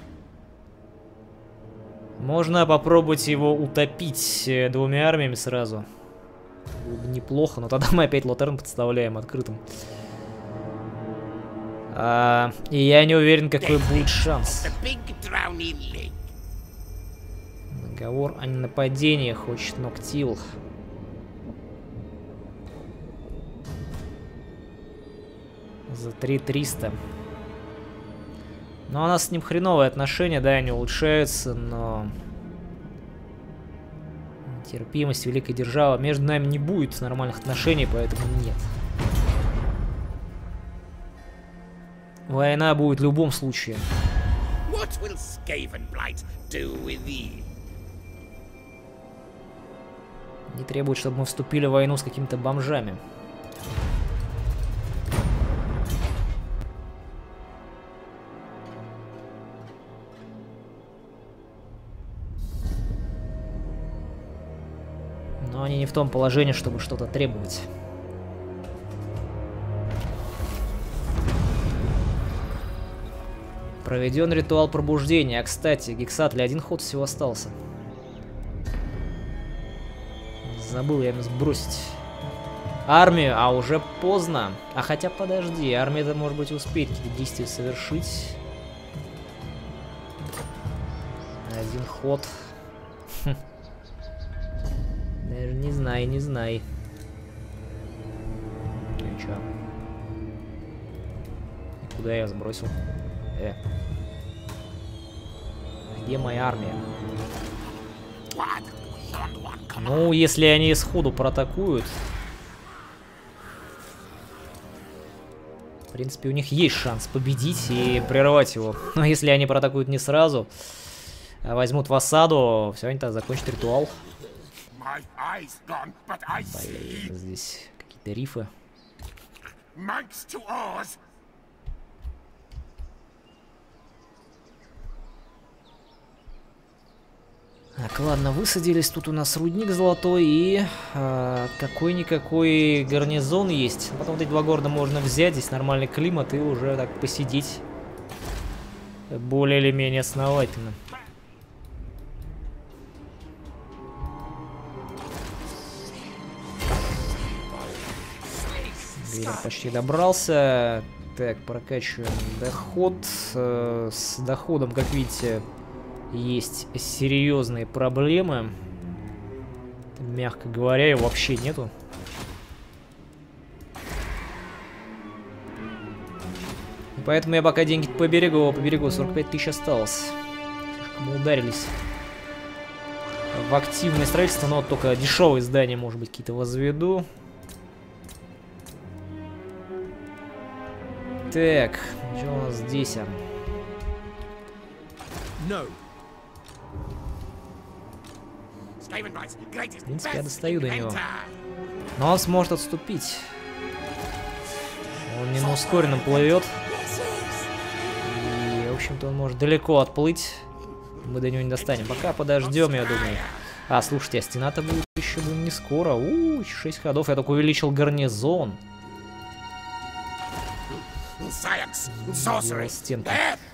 Можно попробовать его утопить двумя армиями сразу. Было бы неплохо, но тогда мы опять Лотерн подставляем открытым. А, и я не уверен, какой будет шанс. Договор о ненападении хочет Ноктил. За три триста. Но у нас с ним хреновые отношения, да, они улучшаются, но... Терпимость великой державы. Между нами не будет нормальных отношений, поэтому нет. Война будет в любом случае. Не требует, чтобы мы вступили в войну с какими-то бомжами. Но они не в том положении, чтобы что-то требовать. Проведен ритуал пробуждения. А, кстати, Гексатли один ход всего остался. Забыл я ему сбросить. армию, а уже поздно. А хотя подожди, армия-то, может быть, успеет какие-то действия совершить. Один ход. Хм. Даже не знаю, не знаю. Ну чё? И куда я сбросил? Э. Где моя армия? Ну, если они сходу проатакуют... В принципе, у них есть шанс победить и прервать его. Но если они проатакуют не сразу, а возьмут в осаду, все, они тогда закончат ритуал. Блин, здесь какие-то рифы. Так, ладно, высадились. Тут у нас рудник золотой и э, какой-никакой гарнизон есть. Потом вот эти два города можно взять. Здесь нормальный климат и уже так посидеть более или менее основательно. Вейлер почти добрался. Так, прокачиваем доход. Э, с доходом, как видите, есть серьезные проблемы. Мягко говоря, его вообще нету. И поэтому я пока деньги поберегу. Поберегу, сорок пять тысяч осталось. Слишком мы ударились в активное строительство, но вот только дешевые здания, может быть, какие-то возведу. Так, что у нас здесь? No. В принципе, я достаю до него. Но он сможет отступить. Он не на ускоренном плывет. И, в общем-то, он может далеко отплыть. Мы до него не достанем. Пока подождем, я думаю. А, слушайте, а стена-то будет еще не скоро. У, шесть ходов. Я только увеличил гарнизон. Стенка.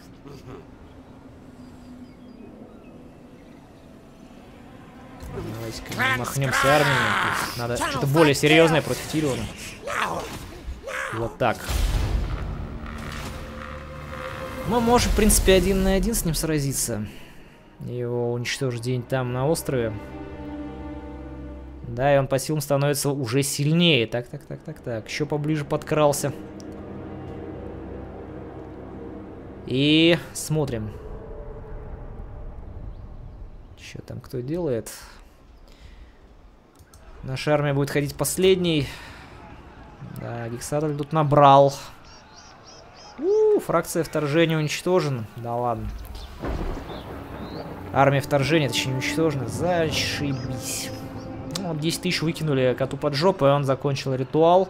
Давайте-ка махнемся армией. Надо что-то более серьезное против Тириона. Вот так. Мы можем, в принципе, один на один с ним сразиться. Его уничтожить где-нибудь там на острове. Да, и он по силам становится уже сильнее. Так, так, так, так, так. Еще поближе подкрался. И смотрим. Что там кто делает? Наша армия будет ходить последней. Да, Гексатль тут набрал. У, фракция вторжения уничтожена. Да ладно. Армия вторжения, точнее, уничтожена. Зашибись. Ну, вот десять тысяч выкинули коту под жопу, и он закончил ритуал.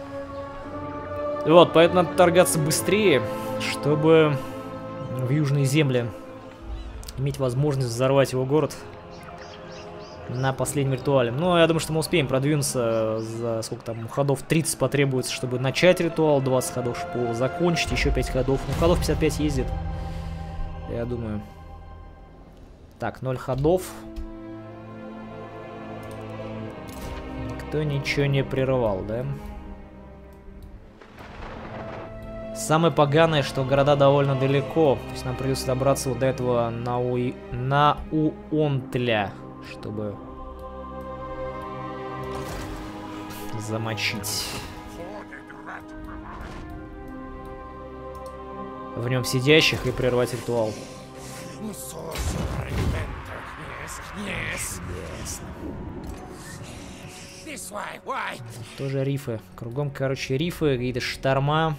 Вот, поэтому надо торгаться быстрее, чтобы в южные земли иметь возможность взорвать его город на последнем ритуале. Но я думаю, что мы успеем продвинуться за сколько там ходов, тридцать потребуется, чтобы начать ритуал, двадцать ходов, чтобы закончить, еще пять ходов. Ну, ходов пятьдесят пять ездит, я думаю. Так, ноль ходов. Никто ничего не прерывал, да? Самое поганое, что города довольно далеко. То есть нам придется добраться вот до этого Науи... Науонтля, чтобы замочить в нем сидящих и прервать ритуал. Тоже рифы. Кругом, короче, рифы, какие-то шторма.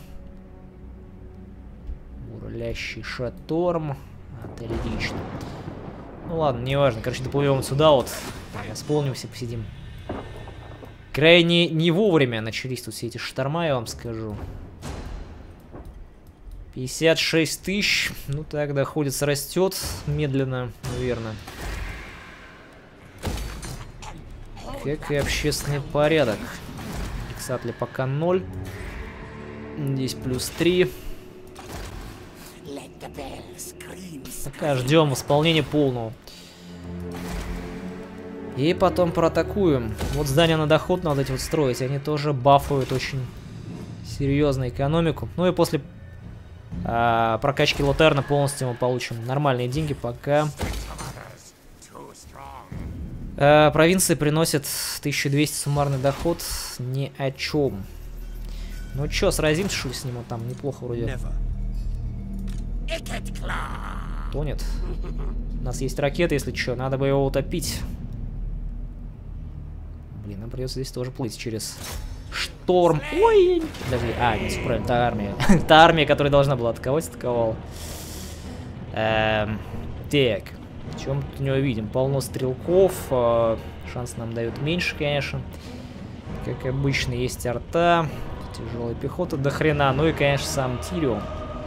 Бурлящий шторм. Отлично. Ну ладно, неважно. Короче, доплывем сюда вот. Исполнимся, посидим. Крайне не вовремя начались тут все эти шторма, я вам скажу. пятьдесят шесть тысяч. Ну так, доходится, растет медленно, наверное. Как и общественный порядок. Гексатли пока ноль. Здесь плюс три. Пока ждем исполнения полного. И потом проатакуем. Вот здания на доход надо эти вот строить. Они тоже бафуют очень серьезно экономику. Ну и после а, прокачки Лотерна полностью мы получим нормальные деньги, пока а, провинции приносят тысячу двести суммарный доход ни о чем. Ну чё, сразимся, что ли, с ним? Он там неплохо вроде тонет. У нас есть ракеты, если что, надо бы его утопить. Блин, нам придется здесь тоже плыть через шторм. Ой, подожди, а, не правильно, та армия. Та армия, которая должна была атаковать, атаковала. Эм, так, в чем тут у него видим? Полно стрелков. Э, шанс нам дают меньше, конечно. Как обычно, есть арта. Тяжелая пехота до хрена. Ну и, конечно, сам Тирион.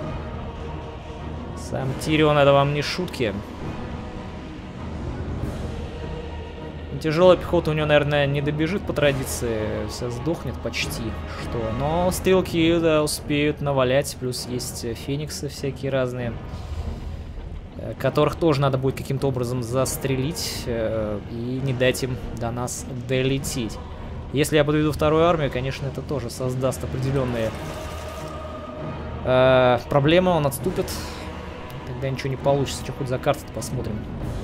Сам Тирион, это вам не шутки. Тяжелая пехота у него, наверное, не добежит по традиции. Все сдохнет почти. Что? Но стрелки, да, успеют навалять. Плюс есть фениксы всякие разные, которых тоже надо будет каким-то образом застрелить э, и не дать им до нас долететь. Если я подведу вторую армию, конечно, это тоже создаст определенные э, проблемы. Он отступит. Тогда ничего не получится. Что хоть за карты-то посмотрим.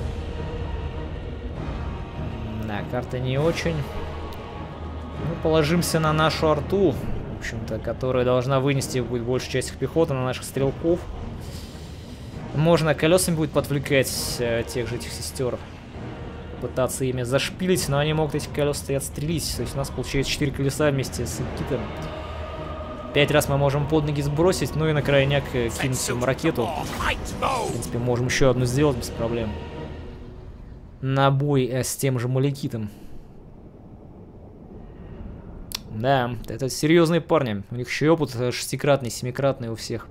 Да, карта не очень. Мы положимся на нашу арту, в общем-то, которая должна вынести будет большую часть их пехоты на наших стрелков. Можно колесами будет подвлекать э, тех же этих сестер. Пытаться ими зашпилить, но они могут эти колеса и отстрелить. То есть у нас получается четыре колеса вместе с китом. Пять раз мы можем под ноги сбросить, ну и на крайняк кинуть им ракету. В принципе, можем еще одну сделать без проблем. На бой э, с тем же Малekith'ом. Да, это серьезные парни. У них еще и опыт шестикратный, семикратный у всех.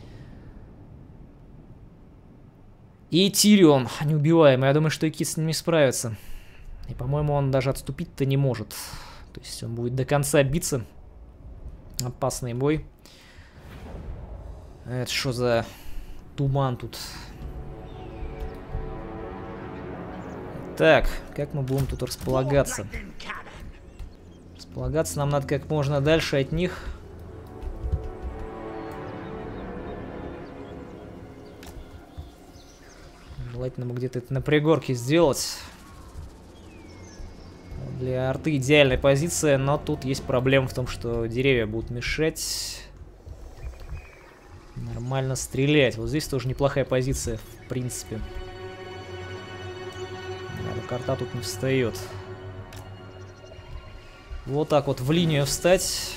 И Тирион неубиваемый. Я думаю, что и Кит с ними справится. И, по-моему, он даже отступить-то не может. То есть он будет до конца биться. Опасный бой. Это что за туман тут? Так, как мы будем тут располагаться? Располагаться нам надо как можно дальше от них. Желательно бы где-то это на пригорке сделать. Для арты идеальная позиция, но тут есть проблема в том, что деревья будут мешать нормально стрелять. Вот здесь тоже неплохая позиция, в принципе. Карта тут не встает. Вот так вот в линию встать.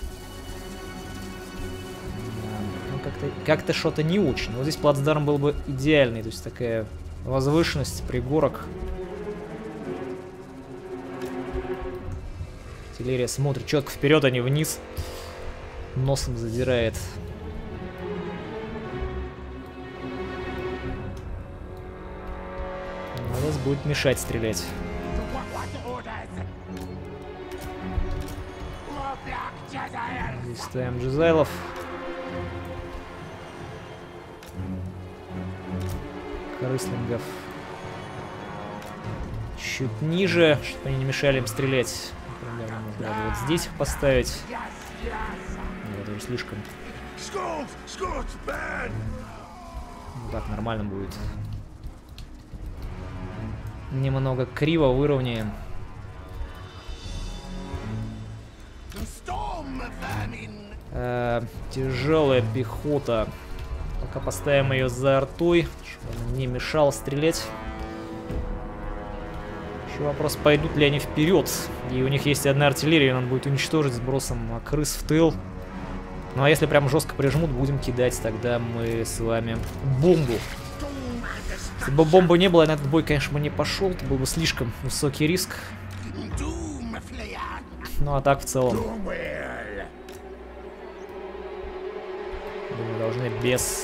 Ну, как-то как-то что-то не очень. Вот здесь плацдарм был бы идеальный. То есть такая возвышенность, пригорок. Артиллерия смотрит четко вперед, а не вниз. Носом задирает. Молодец, будет мешать стрелять. Здесь ставим джезайлов. Крыслингов. Чуть ниже, чтобы они не мешали им стрелять. Например, можно даже вот здесь их поставить. Нет, это уже слишком. Ну так, нормально будет. Немного криво выровняем. Э, тяжелая пехота. Пока поставим ее за артой, чтобы она не мешала стрелять. Еще вопрос, пойдут ли они вперед. И у них есть одна артиллерия, надо будет уничтожить сбросом крыс в тыл. Ну а если прям жестко прижмут, будем кидать тогда мы с вами бомбу. Если бы бомбы не было, на этот бой, конечно, бы не пошел. Это был бы слишком высокий риск. Ну а так в целом думаю, должны без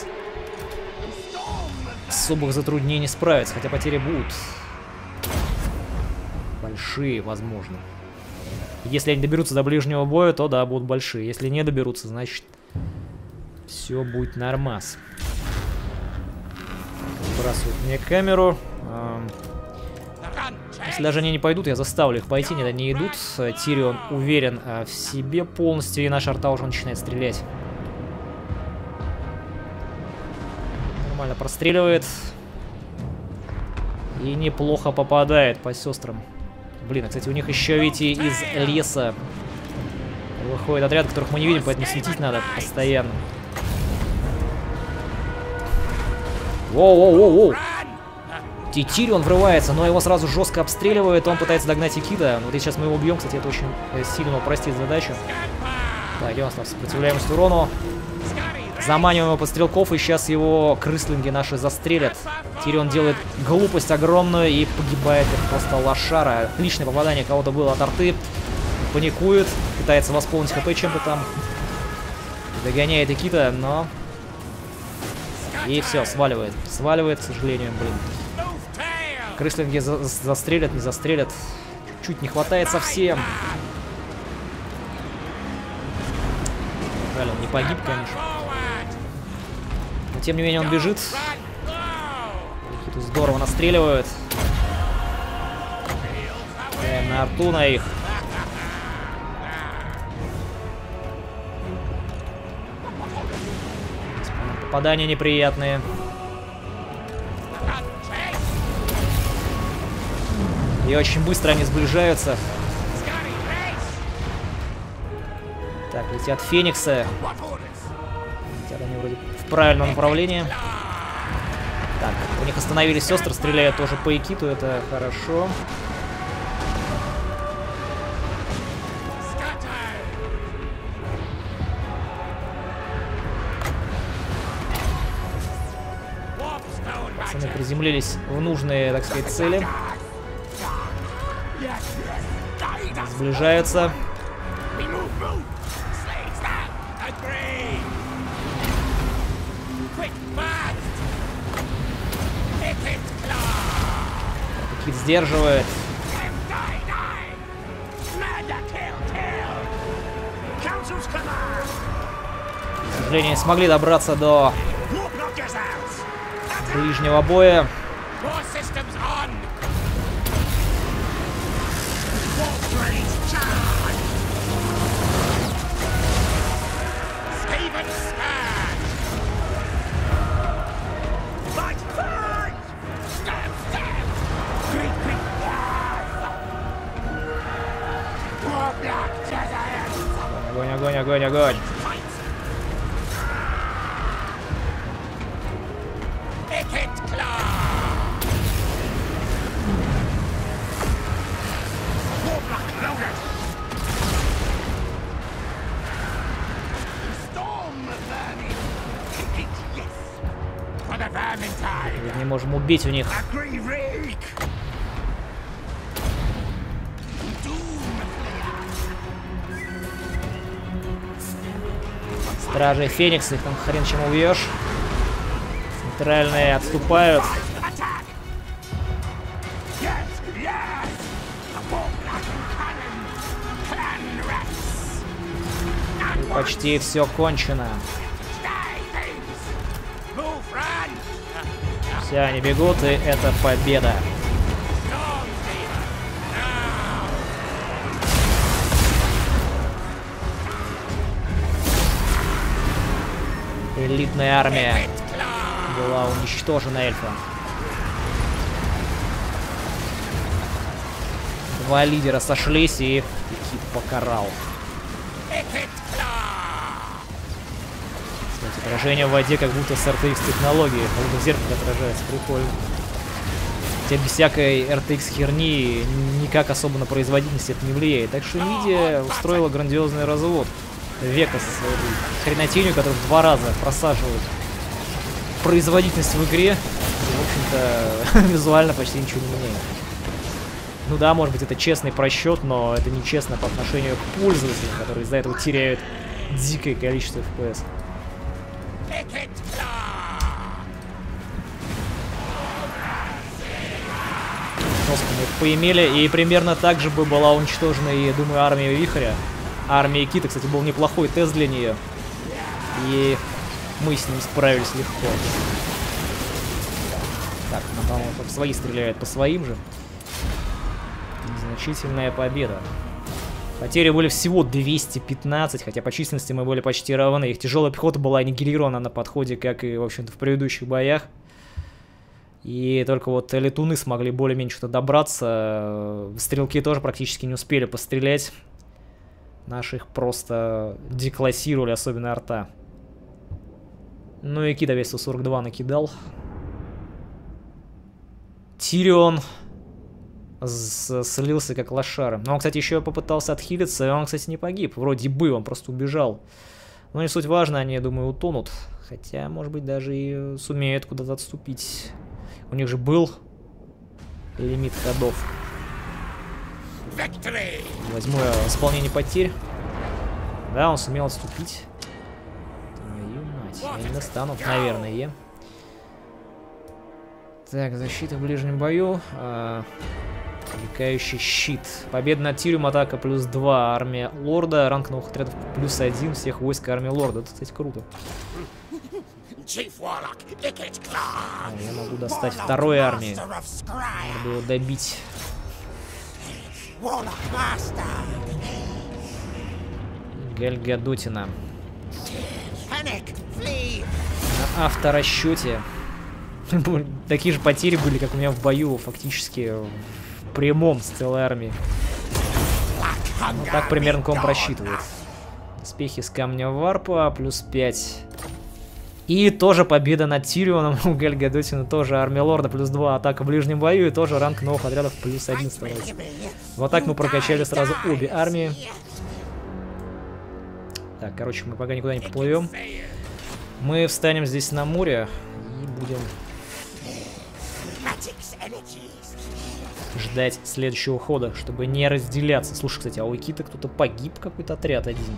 особых затруднений справиться. Хотя потери будут большие, возможно. Если они доберутся до ближнего боя, то да, будут большие. Если не доберутся, значит все будет нормас. Сбрасывают мне камеру. Если даже они не пойдут, я заставлю их пойти. Нет, они идут. Тирион уверен в себе полностью, и наша арта уже начинает стрелять. Нормально простреливает. И неплохо попадает по сестрам. Блин, а, кстати, у них еще, видите, из леса выходит отряд, которых мы не видим, поэтому светить надо постоянно. Воу-воу-воу-воу! Тирион врывается, но его сразу жестко обстреливают. Он пытается догнать Икида. Вот сейчас мы его убьем, кстати, это очень сильно упростит задачу. Так, где у нас там сопротивляемость урону? Заманиваем его под стрелков, и сейчас его крыслинги наши застрелят. Тирион делает глупость огромную и погибает, как просто лошара. Отличное попадание кого-то было от арты. Паникует, пытается восполнить хп чем-то там. Догоняет Икида, но... И все, сваливает. Сваливает, к сожалению, блин. Крыслинги за застрелят, не застрелят. Чуть не хватает совсем. Жаль, он не погиб, конечно. Но тем не менее он бежит. Икиду здорово настреливают. Ставим на арту на их. Попадания неприятные. И очень быстро они сближаются. Так, летят фениксы. Летят они вроде в правильном направлении. Так, у них остановились сестры, стреляют тоже по Икиту, это хорошо. Пацаны приземлились в нужные, так сказать, цели. Сближаются. Икид сдерживает. К сожалению, не смогли добраться до ближнего боя. Огонь, огонь, огонь, огонь. Не можем убить у них. Стражи Феникс, их там хрен чем убьешь. Центральные отступают. И почти все кончено. Все, они бегут, и это победа. Элитная армия была уничтожена эльфом. Два лидера сошлись, и Икид покарал. Кстати, отражение в воде как будто с эр ти экс технологией. Как будто в зеркале отражается. Прикольно. Хотя без всякой эр ти экс херни никак особо на производительность это не влияет. Так что Nvidia устроила грандиозный развод. Века со своей хренотенью, который в два раза просаживает производительность в игре. И, в общем-то, визуально почти ничего не меняет. Ну да, может быть, это честный просчет, но это нечестно по отношению к пользователям, которые из-за этого теряют дикое количество эф пи эс. Жестко мы их поимели, и примерно так же бы была уничтожена, и, думаю, армия Вихря. Армия Икита, кстати, был неплохой тест для нее. И мы с ним справились легко. Так, ну, по-моему, свои стреляют по своим же. Значительная победа. Потери были всего двести пятнадцать, хотя по численности мы были почти равны. Их тяжелая пехота была аннигилирована на подходе, как и, в общем-то, в предыдущих боях. И только вот летуны смогли более-менее что-то добраться. Стрелки тоже практически не успели пострелять. Наших просто деклассировали, особенно арта. Ну и Кида весь сто сорок два накидал. Тирион слился как лошара. Но он, кстати, еще попытался отхилиться, и он, кстати, не погиб. Вроде бы, он просто убежал. Но не суть важно, они, я думаю, утонут. Хотя, может быть, даже и сумеют куда-то отступить. У них же был лимит ходов. Возьму я исполнение потерь. Да, он сумел отступить. Твою мать, я не достану, наверное. Так, защита в ближнем бою. А, Отвлекающий щит. Победа над Тириум, атака плюс два. Армия Лорда. Ранг новых отрядов плюс один. Всех войск армии Лорда. Это, кстати, круто. А, я могу достать второй армии. Надо его добить. Гальгадотина. На авторасчете. Такие же потери были, как у меня в бою, фактически в прямом с целой армией. Ну, так примерно ком просчитывает. Успехи с камня варпа, плюс пять. И тоже победа над Тирионом. У Гальгадотина тоже армия Лорда, плюс два. Атака в ближнем бою и тоже ранг новых отрядов, плюс один становится. Вот так мы прокачали сразу обе армии. Так, короче, мы пока никуда не поплывем. Мы встанем здесь на море и будем ждать следующего хода, чтобы не разделяться. Слушай, кстати, а у Икита кто-то погиб, какой-то отряд один.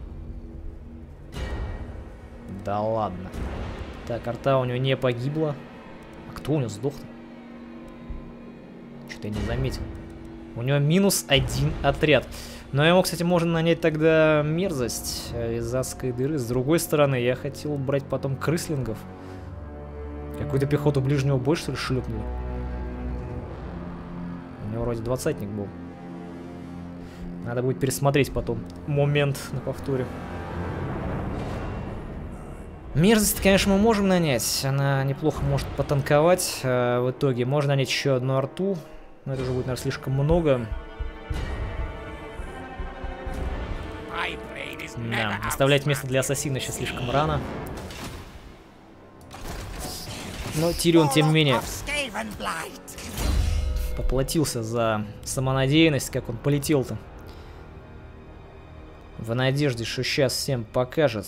Да ладно. Так, арта у него не погибла. А кто у него сдох-то? Что-то я не заметил. У него минус один отряд. Но ему, кстати, можно нанять тогда мерзость из адской дыры. С другой стороны, я хотел брать потом крыслингов. Какую-то пехоту ближнего боя, что ли, шлепнули? У него вроде двадцатник был. Надо будет пересмотреть потом момент на повторе. Мерзость, конечно, мы можем нанять. Она неплохо может потанковать. А в итоге можно нанять еще одну арту. Но это уже будет, наверное, слишком много. Да, оставлять место для ассасина еще слишком рано. Но Тирион, тем не менее, поплатился за самонадеянность, как он полетел-то. В надежде, что сейчас всем покажет.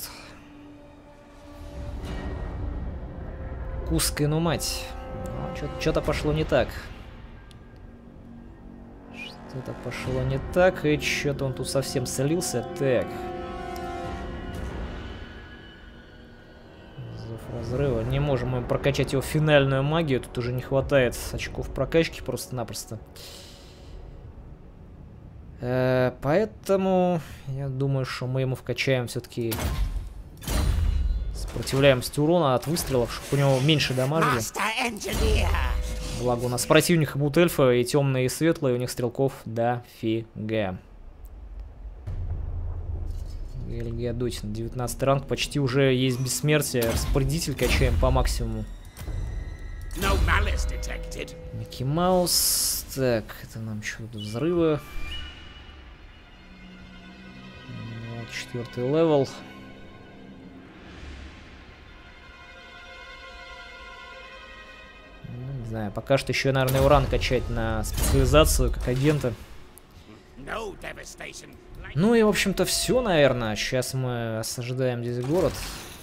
Кускину мать. Что-то пошло не так. Что-то пошло не так, и что-то он тут совсем слился. Так. Разрыва. Не можем мы прокачать его финальную магию. Тут уже не хватает очков прокачки просто-напросто. Э, поэтому я думаю, что мы ему вкачаем все-таки сопротивляемость урона от выстрелов, чтобы у него меньше дамажили. Благо у нас противник будут эльфы и темные, и светлые, у них стрелков дофига. Гальгадотин, девятнадцатый ранг, почти уже есть бессмертие. Распорядитель качаем по максимуму. Микки Маус. Так, это нам что-то взрывы. Вот, четвертый левел. Ну, не знаю, пока что еще, наверное, уран качать на специализацию как агента. Ну и, в общем-то, все, наверное. Сейчас мы осаждаем здесь город.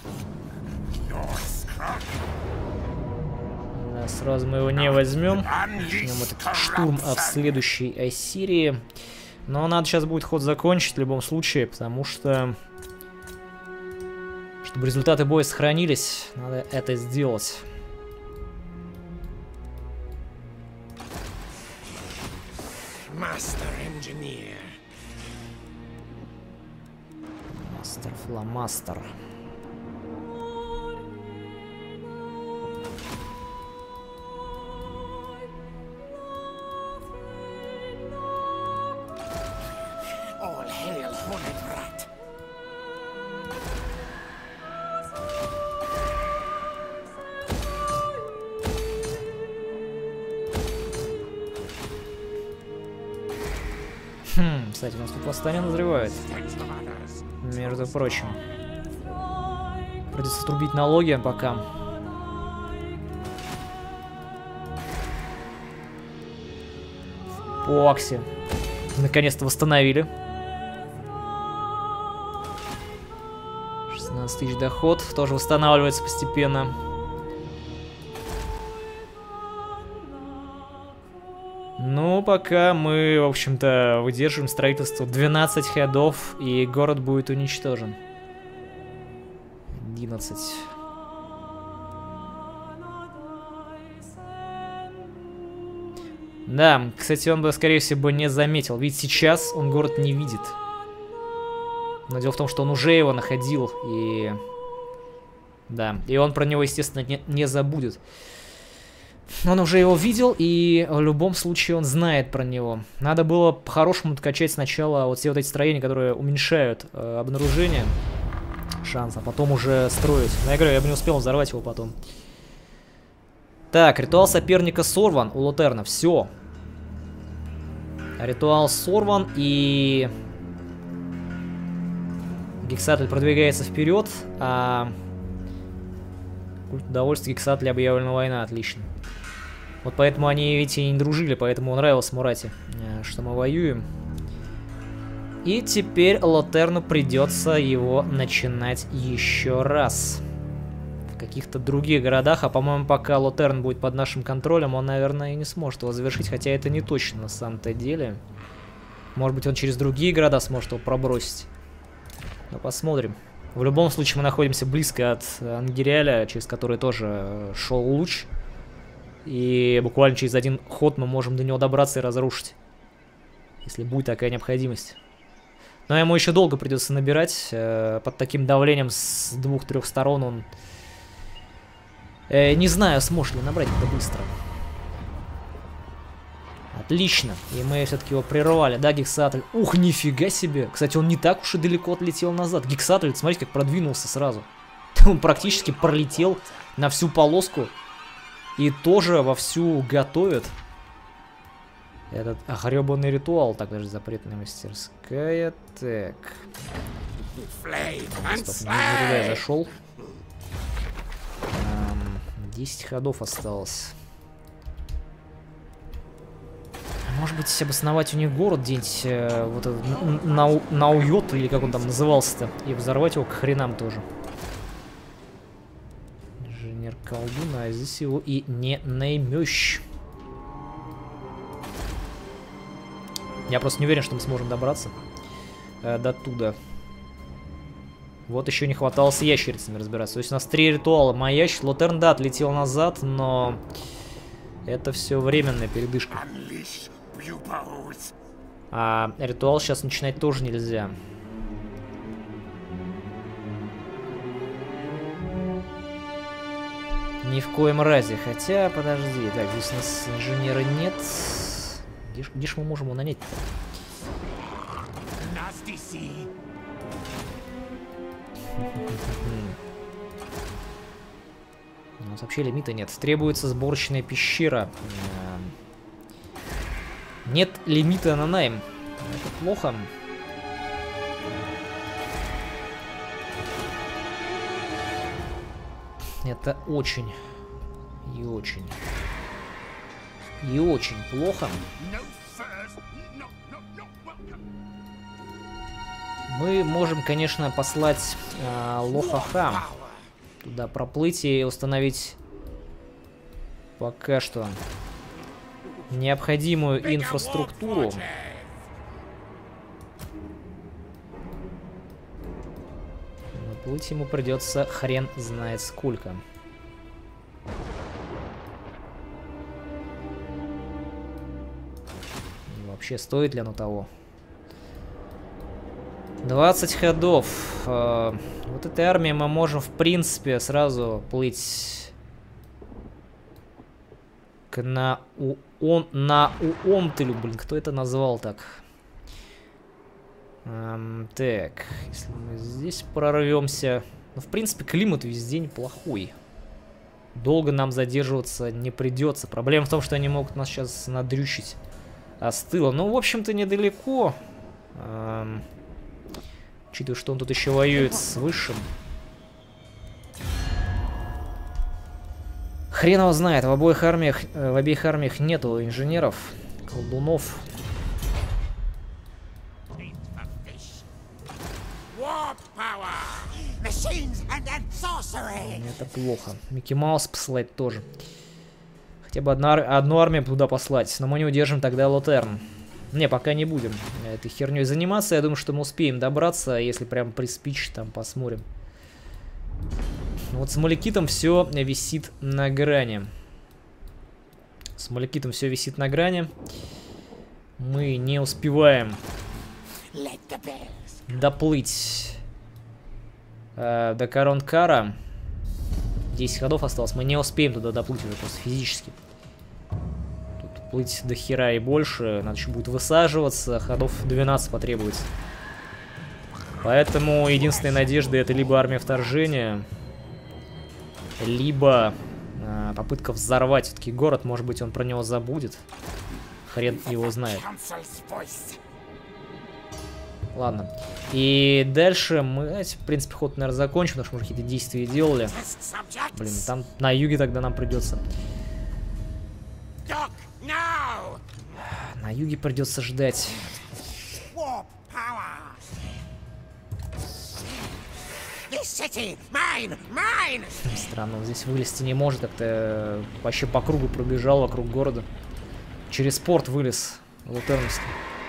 Да, сразу мы его не возьмем. Начнем этот штурм в следующей серии. Но надо сейчас будет ход закончить в любом случае, потому что... Чтобы результаты боя сохранились, надо это сделать. Мастер инженер. Мастер фломастер. Хм, кстати, у нас тут восстание назревает. Между прочим. Придется трубить налоги пока. Покси. Наконец-то восстановили. шестнадцать тысяч доход. Тоже восстанавливается постепенно. Ну, пока мы, в общем-то, выдерживаем строительство. двенадцать ходов, и город будет уничтожен. одиннадцать. Да, кстати, он бы, скорее всего, не заметил. Ведь сейчас он город не видит. Но дело в том, что он уже его находил. И... Да, и он про него, естественно, не, не забудет. Он уже его видел, и в любом случае он знает про него. Надо было по-хорошему откачать сначала вот все вот эти строения, которые уменьшают э, обнаружение шанс, а потом уже строить. Но я говорю, я бы не успел взорвать его потом. Так, ритуал соперника сорван у Лотерна. Все. Ритуал сорван, и Гексатль продвигается вперед, а культ удовольствия Гексатля объявлена война. Отлично. Вот поэтому они, видите, и не дружили, поэтому нравилось Мурате, что мы воюем. И теперь Лотерну придется его начинать еще раз. В каких-то других городах, а по-моему, пока Лотерн будет под нашим контролем, он, наверное, и не сможет его завершить, хотя это не точно на самом-то деле. Может быть, он через другие города сможет его пробросить. Но посмотрим. В любом случае, мы находимся близко от Ангериаля, через который тоже шел луч. И буквально через один ход мы можем до него добраться и разрушить, если будет такая необходимость. Но ему еще долго придется набирать. Э, под таким давлением с двух-трех сторон он... Э, не знаю, сможет ли набрать это быстро. Отлично. И мы все-таки его прервали. Да, Гексатль? Ух, нифига себе. Кстати, он не так уж и далеко отлетел назад. Гексатль, смотрите, как продвинулся сразу. Он практически пролетел на всю полоску. И тоже вовсю готовит этот гребаный ритуал. Так, даже запретная мастерская. Так. Стоп, не я зашел. Эм, десять ходов осталось. Может быть, обосновать у них город где-нибудь, э, вот этот, на, на Уйот, или как он там назывался-то, и взорвать его к хренам тоже. Инженер колдун, а здесь его и не наймешь. Я просто не уверен, что мы сможем добраться э, до туда. Вот еще не хватало с ящерицами разбираться. То есть у нас три ритуала. Маящ, Лотерн, да, отлетел назад, но это все временная передышка. А ритуал сейчас начинать тоже нельзя. Ни в коем разе. Хотя, подожди. Так, здесь у нас инженера нет. Где, где ж мы можем его нанять-то? У нас вообще лимита нет. Требуется сборочная пещера. Нет лимита на найм. Это плохо. Это очень и очень и очень плохо. Мы можем, конечно, послать э, Лохаха туда проплыть и установить пока что необходимую инфраструктуру. Но плыть ему придется хрен знает сколько. И вообще, стоит ли оно того? двадцать ходов. Э, вот этой армией мы можем, в принципе, сразу плыть к на у он на Уомтелю. Блин, кто это назвал так? Эм, так, если мы здесь прорвемся. Ну, в принципе, климат везде неплохой. Долго нам задерживаться не придется. Проблема в том, что они могут нас сейчас надрючить. Остыло. Ну, в общем-то, недалеко. Эм, учитывая, что он тут еще воюет с высшим. Хрен его знает, в обоих армиях, в обеих армиях нету инженеров, колдунов. Это плохо. Микки Маус посылать тоже. Хотя бы одна, одну армию туда послать, но мы не удержим тогда Лотерн. Не, пока не будем этой херней заниматься. Я думаю, что мы успеем добраться, если прям приспичит, там посмотрим. Вот с Малekith'ом все висит на грани. С Малekith'ом все висит на грани. Мы не успеваем доплыть э, до Коронкара. десять ходов осталось. Мы не успеем туда доплыть уже просто физически. Тут плыть до хера и больше. Надо еще будет высаживаться. Ходов двенадцать потребуется. Поэтому единственная надежда — это либо армия вторжения, либо э, попытка взорвать все-таки город. Может быть, он про него забудет. Хрен его знает. Ладно. И дальше мы, знаете, в принципе, ход, наверное, закончим, потому что мы какие-то действия делали. Блин, там на юге тогда нам придется. На юге придется ждать. Странно, он здесь вылезти не может. Как-то вообще по кругу пробежал вокруг города. Через порт вылез Лотернский.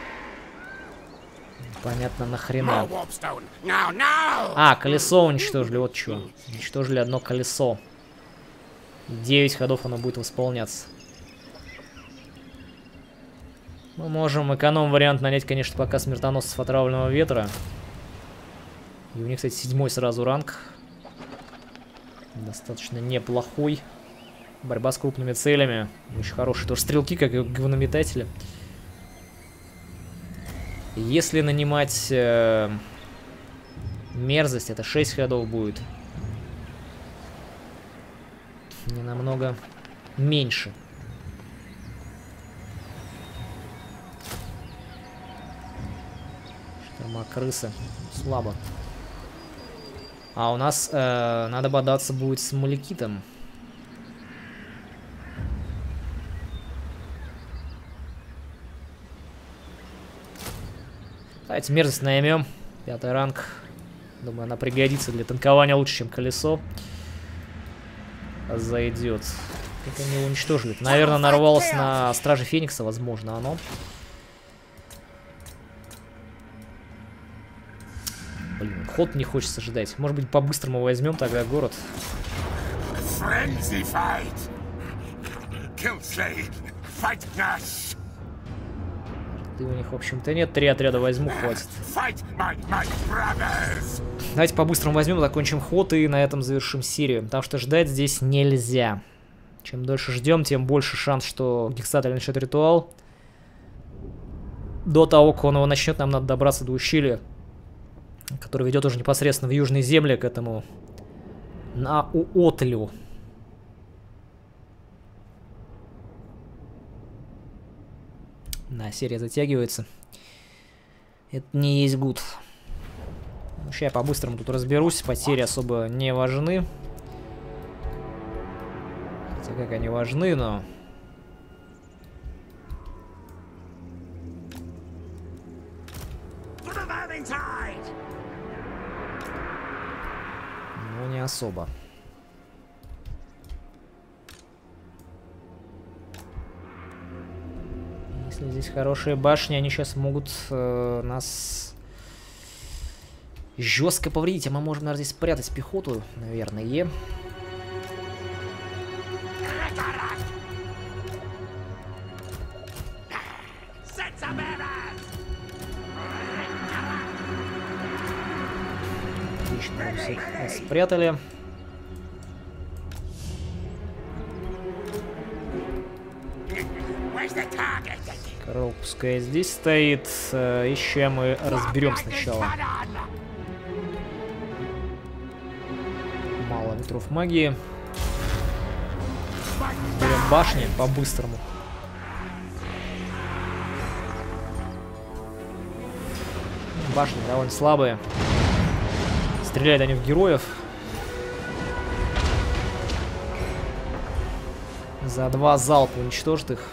Понятно, нахрена. А, колесо уничтожили, вот что. Уничтожили одно колесо. девять ходов оно будет восполняться. Мы можем эконом-вариант нанять, конечно, пока смертоносцев отравленного ветра. И у них, кстати, седьмой сразу ранг. Достаточно неплохой. Борьба с крупными целями. Очень хорошие тоже стрелки, как и говнометатели. Если нанимать э, мерзость, это шесть ходов будет. Не намного меньше. Шторма крысы. Слабо. А у нас э, надо бодаться будет с Малekith'ом. Давайте мерзость наймем. Пятый ранг. Думаю, она пригодится для танкования лучше, чем колесо. Зайдет. Как они его уничтожили? Наверное, нарвалось на Стражи Феникса, возможно, оно. Блин, ход не хочется ждать. Может быть, по-быстрому возьмем тогда город. И у них, в общем-то, нет. Три отряда возьму, хватит. Давайте по-быстрому возьмем, закончим ход и на этом завершим серию. Потому что ждать здесь нельзя. Чем дольше ждем, тем больше шанс, что Гексатль начнет ритуал. До того, как он его начнет, нам надо добраться до ущелья, который ведет уже непосредственно в южные земли, к этому на Уотлю. Да, серия затягивается. Это не есть гуд. Ну, сейчас я по-быстрому тут разберусь. Потери особо не важны. Хотя как они важны, но... Ну, не особо. Если здесь хорошие башни, они сейчас могут э, нас жестко повредить. А мы можем, наверное, здесь спрятать пехоту, наверное. Отлично, всех спрятали. Король пускай здесь стоит. Еще мы разберем сначала. Мало ветров магии. Берем башни по-быстрому. башни довольно слабые. Стреляют они в героев. За два залпа уничтожит их.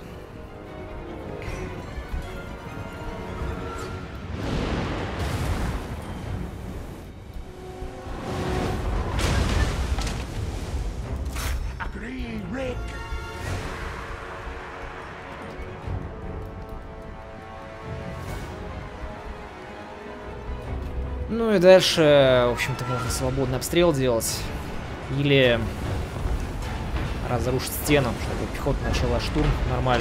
Ну и дальше, в общем-то, можно свободный обстрел делать. Или разрушить стену, чтобы пехота начала штурм нормально.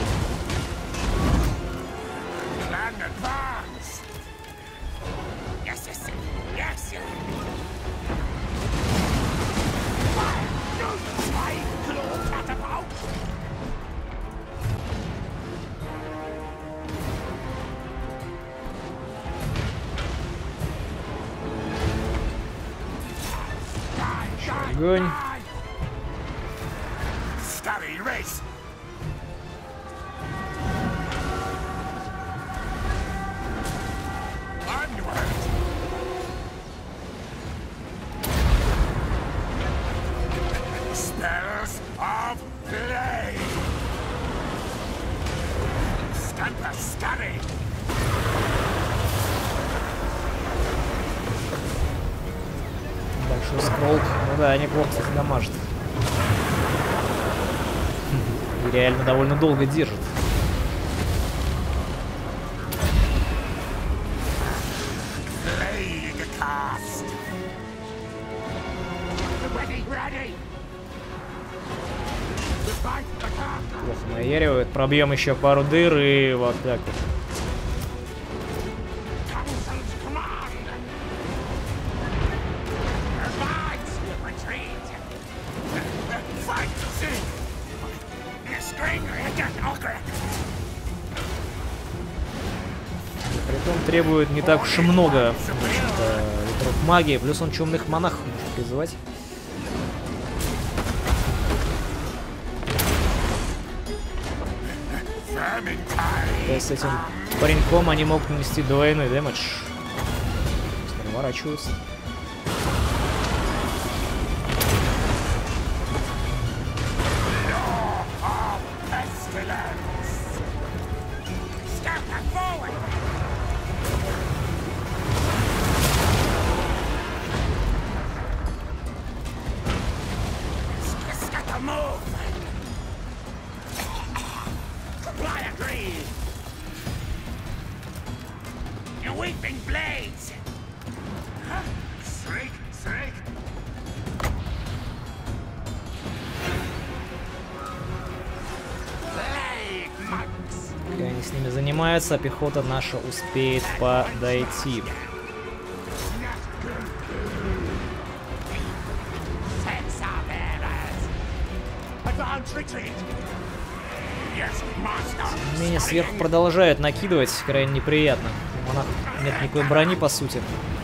Огонь. Большой скролл. Ну да, неплохо дамажит. И реально довольно долго держит. Плохо наяривает. Пробьем еще пару дыр и вот так вот. Притом требует не так уж и много ветров магии, плюс он темных монахов может призывать. То есть с этим пареньком они могут нанести двойной дэмэдж. Наворачиваются. Они с ними занимаются, а пехота наша успеет подойти. Тем не менее, сверху продолжают накидывать, крайне неприятно. У монахов нет никакой брони, по сути.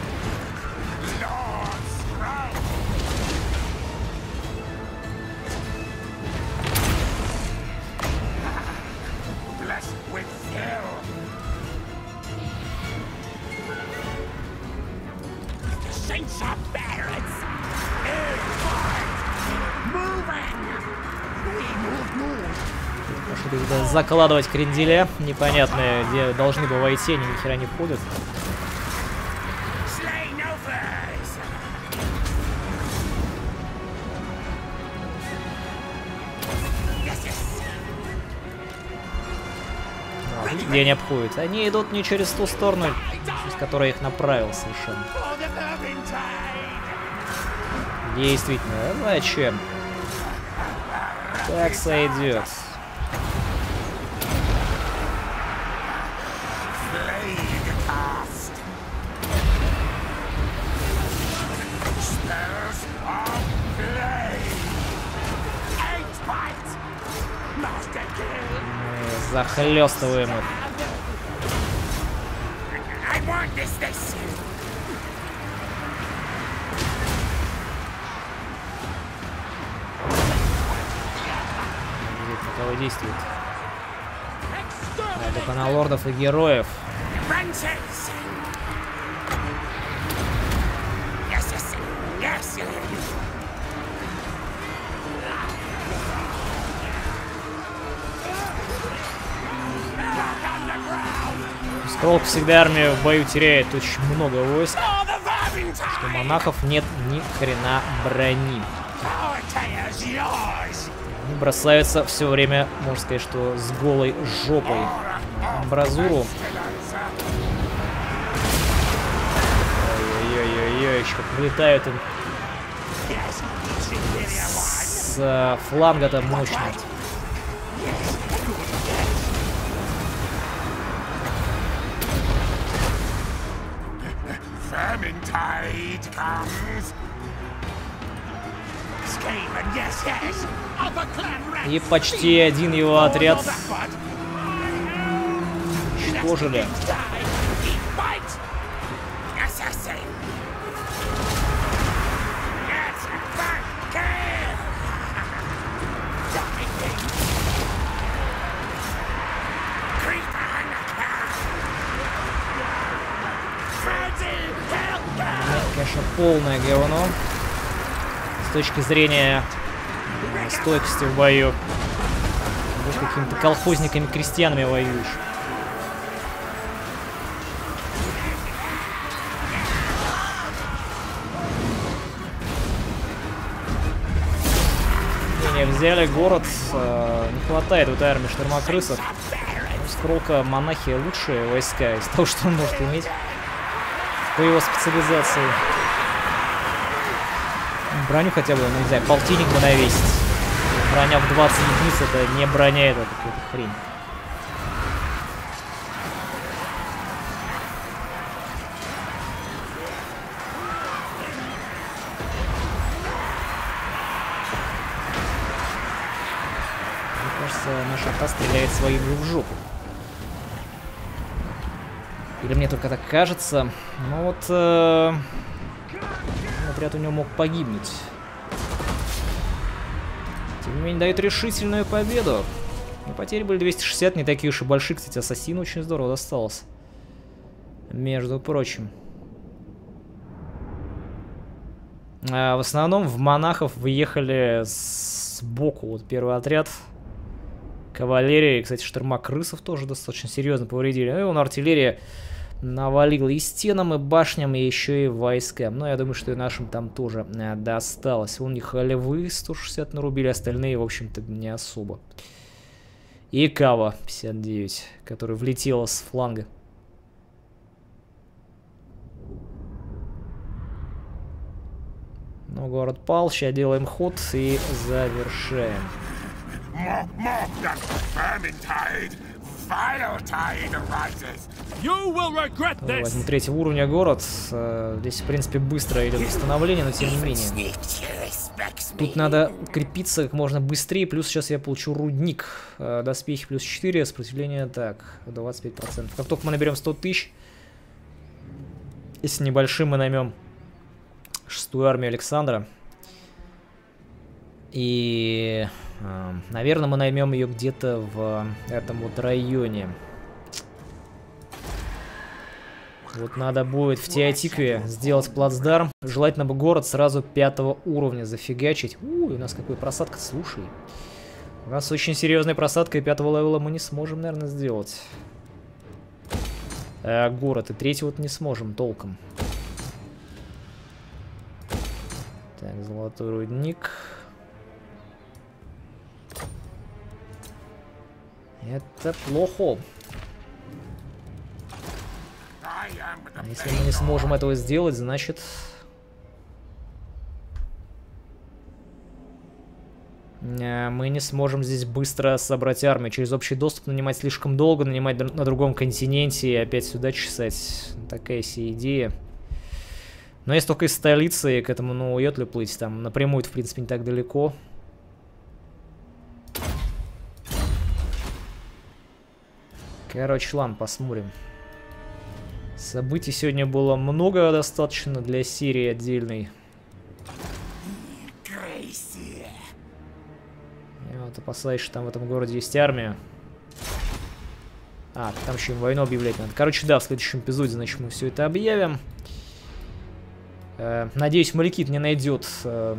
Закладывать кренделя непонятные, где должны бы войти, они ни хера не входят. Где они обходят? Они идут не через ту сторону, через которую я их направил совершенно. Действительно, зачем? Так сойдет. Мы захлестываем их. На кого действует? Да, только на лордов и героев. Скролл всегда армию в бою теряет очень много войск, что у монахов нет ни хрена брони. Они бросаются все время, можно сказать, что с голой жопой на амбразуру. Ой-ой-ой, еще как вылетают им с фланга-то мощно. И почти один его отряд уничтожили. Конечно, полное говно с точки зрения стойкости в бою. С какими-то колхозниками-крестьянами воюешь. Не, не, взяли город. Э, не хватает в этой армии штурмокрысов. Скролка монахи лучшие войска из того, что он может иметь по его специализации. Броню хотя бы, ну не знаю, полтинник бы навесить. Броня в двадцать единиц, это не броня, это какая-то хрень. Мне кажется, наша ата стреляет своим же в жопу. Или мне только так кажется. Ну вот... Э отряд у него мог погибнуть. Тем не менее, дает решительную победу. И потери были двести шестьдесят, не такие уж и большие. Кстати, ассасин очень здорово достался. Между прочим. А в основном в монахов выехали сбоку. Вот первый отряд. Кавалерия. Кстати, штурмокрысов тоже достаточно серьезно повредили. Ну и вон артиллерия навалила и стенам, и башням, и еще и войскам. Но я думаю, что и нашим там тоже э, досталось. У них львы сто шестьдесят нарубили, остальные, в общем-то, не особо. И Кава пятьдесят девять, которая влетела с фланга. Ну, город пал, сейчас делаем ход и завершаем. Возьму третьего уровня город. Здесь, в принципе, быстро идет восстановление, но тем не менее. Тут надо крепиться как можно быстрее. Плюс сейчас я получу рудник. Доспехи плюс четыре, сопротивление так, двадцать пять процентов. Как только мы наберем сто тысяч, и с небольшим мы наймем шестую армию Александра. И... наверное, мы наймем ее где-то в этом вот районе. Вот надо будет в Теотикве сделать плацдарм. Желательно бы город сразу пятого уровня зафигачить. Ой, у нас какой просадка, слушай. У нас очень серьезная просадка, и пятого левела мы не сможем, наверное, сделать. А город и третий вот не сможем толком. Так, золотой рудник. Это плохо. А если мы не сможем этого сделать, значит... мы не сможем здесь быстро собрать армию. Через общий доступ нанимать слишком долго, нанимать на другом континенте и опять сюда чесать. Такая себе идея. Но если только из столицы, к этому, ну, Йотлю плыть, там напрямую, в принципе, не так далеко. Короче, ладно, посмотрим. Событий сегодня было много достаточно для серии отдельной. Я вот опасаюсь, что там в этом городе есть армия. А, там еще им войну объявлять надо. Короче, да, в следующем эпизоде, значит, мы все это объявим. Э, надеюсь, Маликит не найдет э,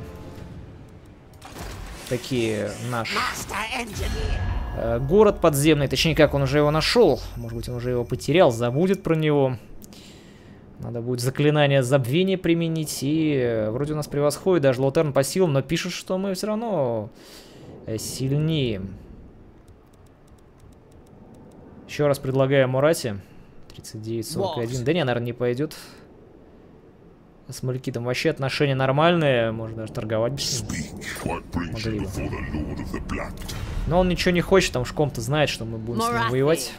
такие наш э, город подземный. Точнее, как он уже его нашел. Может быть, он уже его потерял, забудет про него. Надо будет заклинание забвения применить. И э, вроде у нас превосходит даже Лотерн по силам, но пишет, что мы все равно э, сильнее. Еще раз предлагаю Мурате. тридцать девять сорок один. Да не, наверное, не пойдет. С Маликитом вообще отношения нормальные. Можно даже торговать без него. Но он ничего не хочет, потому что ком-то знает, что мы будем с ним воевать.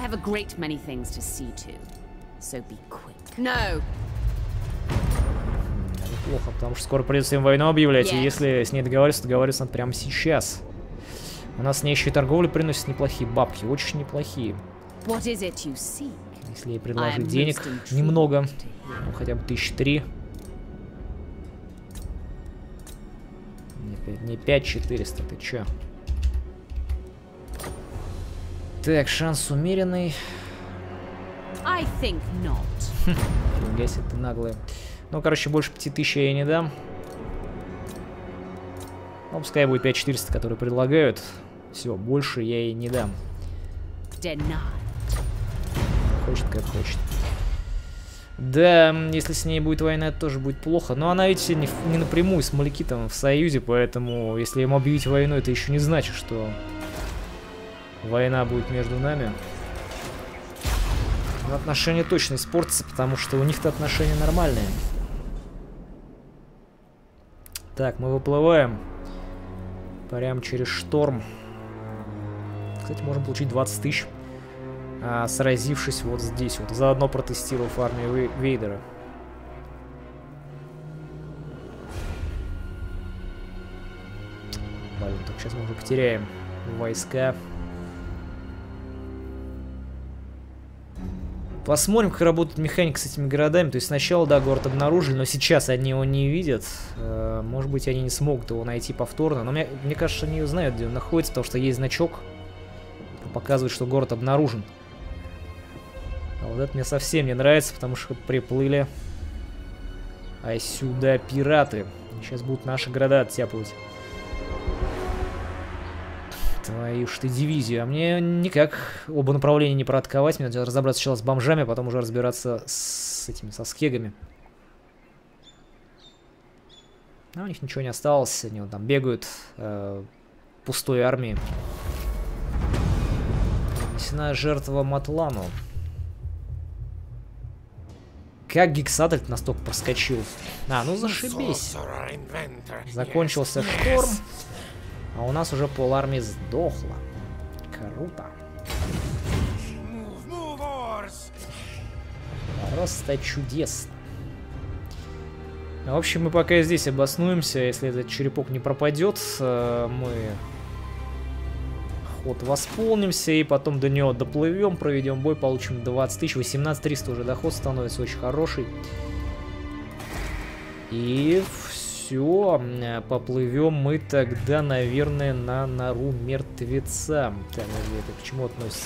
No. Плохо, потому что скоро придется им войну объявлять. Yes. И если с ней договариваться, договариваться надо прямо сейчас. У нас с ней еще и торговля приносит неплохие бабки, очень неплохие. What is it you seek? Если ей предложить денег немного, ну хотя бы тысячи три. Не пять четыреста, ты чё? Так, шанс умеренный. I think not. Фига себе, ты наглая. Ну, короче, больше пяти тысяч я ей не дам. Ну, пускай будет пять четыреста, которые предлагают. Все, больше я ей не дам. Denied. Хочет, как хочет. Да, если с ней будет война, это тоже будет плохо. Но она ведь не, не напрямую с Маликитом в союзе, поэтому если ему объявить войну, это еще не значит, что война будет между нами. Но отношения точно испортятся, потому что у них-то отношения нормальные. Так, мы выплываем прямо через шторм. Кстати, можем получить двадцать тысяч, а, сразившись вот здесь вот, заодно протестировав армию Вейдера. Блин, так сейчас мы уже потеряем войска. Посмотрим, как работает механика с этими городами. То есть сначала, да, город обнаружили, но сейчас они его не видят. Э, может быть, они не смогут его найти повторно. Но мне, мне кажется, они знают, где он находится, потому что есть значок, показывает, что город обнаружен. А вот это мне совсем не нравится, потому что приплыли. А сюда пираты. Сейчас будут наши города оттяпывать. Твою ж ты дивизию. А мне никак оба направления не проатаковать. Мне надо разобраться сначала с бомжами, а потом уже разбираться с этими, со скегами. А у них ничего не осталось. Они вот там бегают э, пустой армии. Нанесена жертва Матлану. Как Гексатль настолько проскочил? А, ну зашибись. Закончился шторм. А у нас уже пол армии сдохла. Круто. Просто чудесно. В общем, мы пока здесь обоснуемся. Если этот черепок не пропадет, мы ход восполнимся и потом до него доплывем, проведем бой, получим двадцать тысяч, восемнадцать триста уже доход становится очень хороший. И все, поплывем мы тогда, наверное, на нору мертвеца. Так, это к чему относится?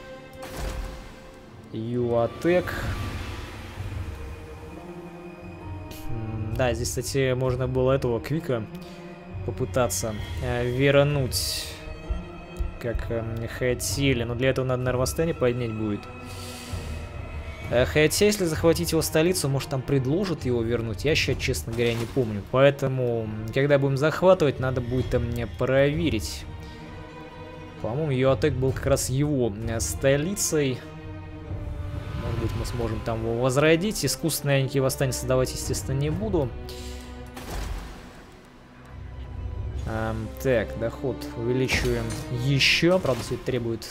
Юатек. Да, здесь, кстати, можно было этого Квика попытаться э, вернуть, как э, хотели. Но для этого надо, наверное, восстание поднять будет. Э, хотя, если захватить его столицу, может, там предложат его вернуть. Я сейчас, честно говоря, не помню. Поэтому, когда будем захватывать, надо будет там мне проверить. По-моему, Юатек был как раз его э, столицей. Может быть, мы сможем там его возродить. Искусственные никакие восстания создавать, естественно, не буду. Эм, так, доход увеличиваем еще. Правда, все это требует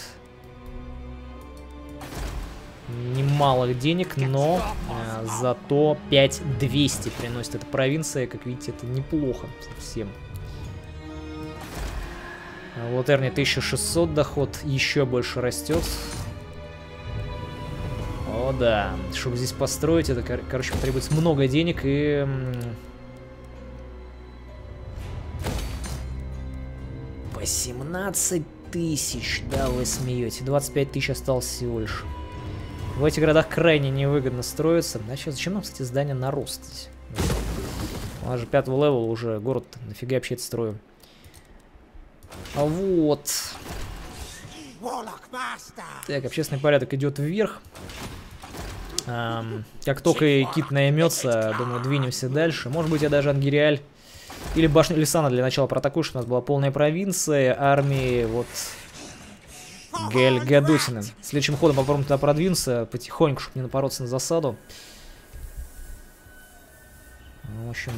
немалых денег, но э, зато пять тысяч двести приносит эта провинция. Как видите, это неплохо совсем. Вот Эрни тысяча шестьсот доход еще больше растет. О, да. Чтобы здесь построить, это, кор короче, потребуется много денег и... восемнадцать тысяч, да, вы смеете. двадцать пять тысяч осталось всего лишь. В этих городах крайне невыгодно строиться. А сейчас зачем нам, кстати, здание на рост? У нас же пятого левела уже город нафига вообще это строю. А вот. Так, общественный порядок идет вверх. Эм, как только Кит наймется, думаю, двинемся дальше. Может быть, я даже Ангериаль или башню Лисана для начала проатакую, чтобы у нас была полная провинция, армии, вот, Гаэль-Гадотина. Следующим ходом попробуем туда продвинуться, потихоньку, чтобы не напороться на засаду. В общем,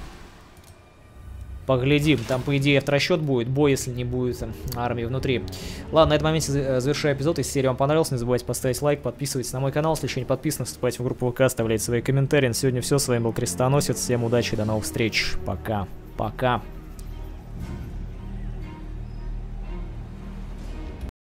поглядим. Там, по идее, авторасчет будет. Бой, если не будет там армии внутри. Ладно, на этом моменте завершаю эпизод. Если серия вам понравилась, не забывайте поставить лайк, подписывайтесь на мой канал. Если еще не подписаны, вступайте в группу ВК, оставляйте свои комментарии. На сегодня все. С вами был Крестоносец. Всем удачи, до новых встреч. Пока. Пока.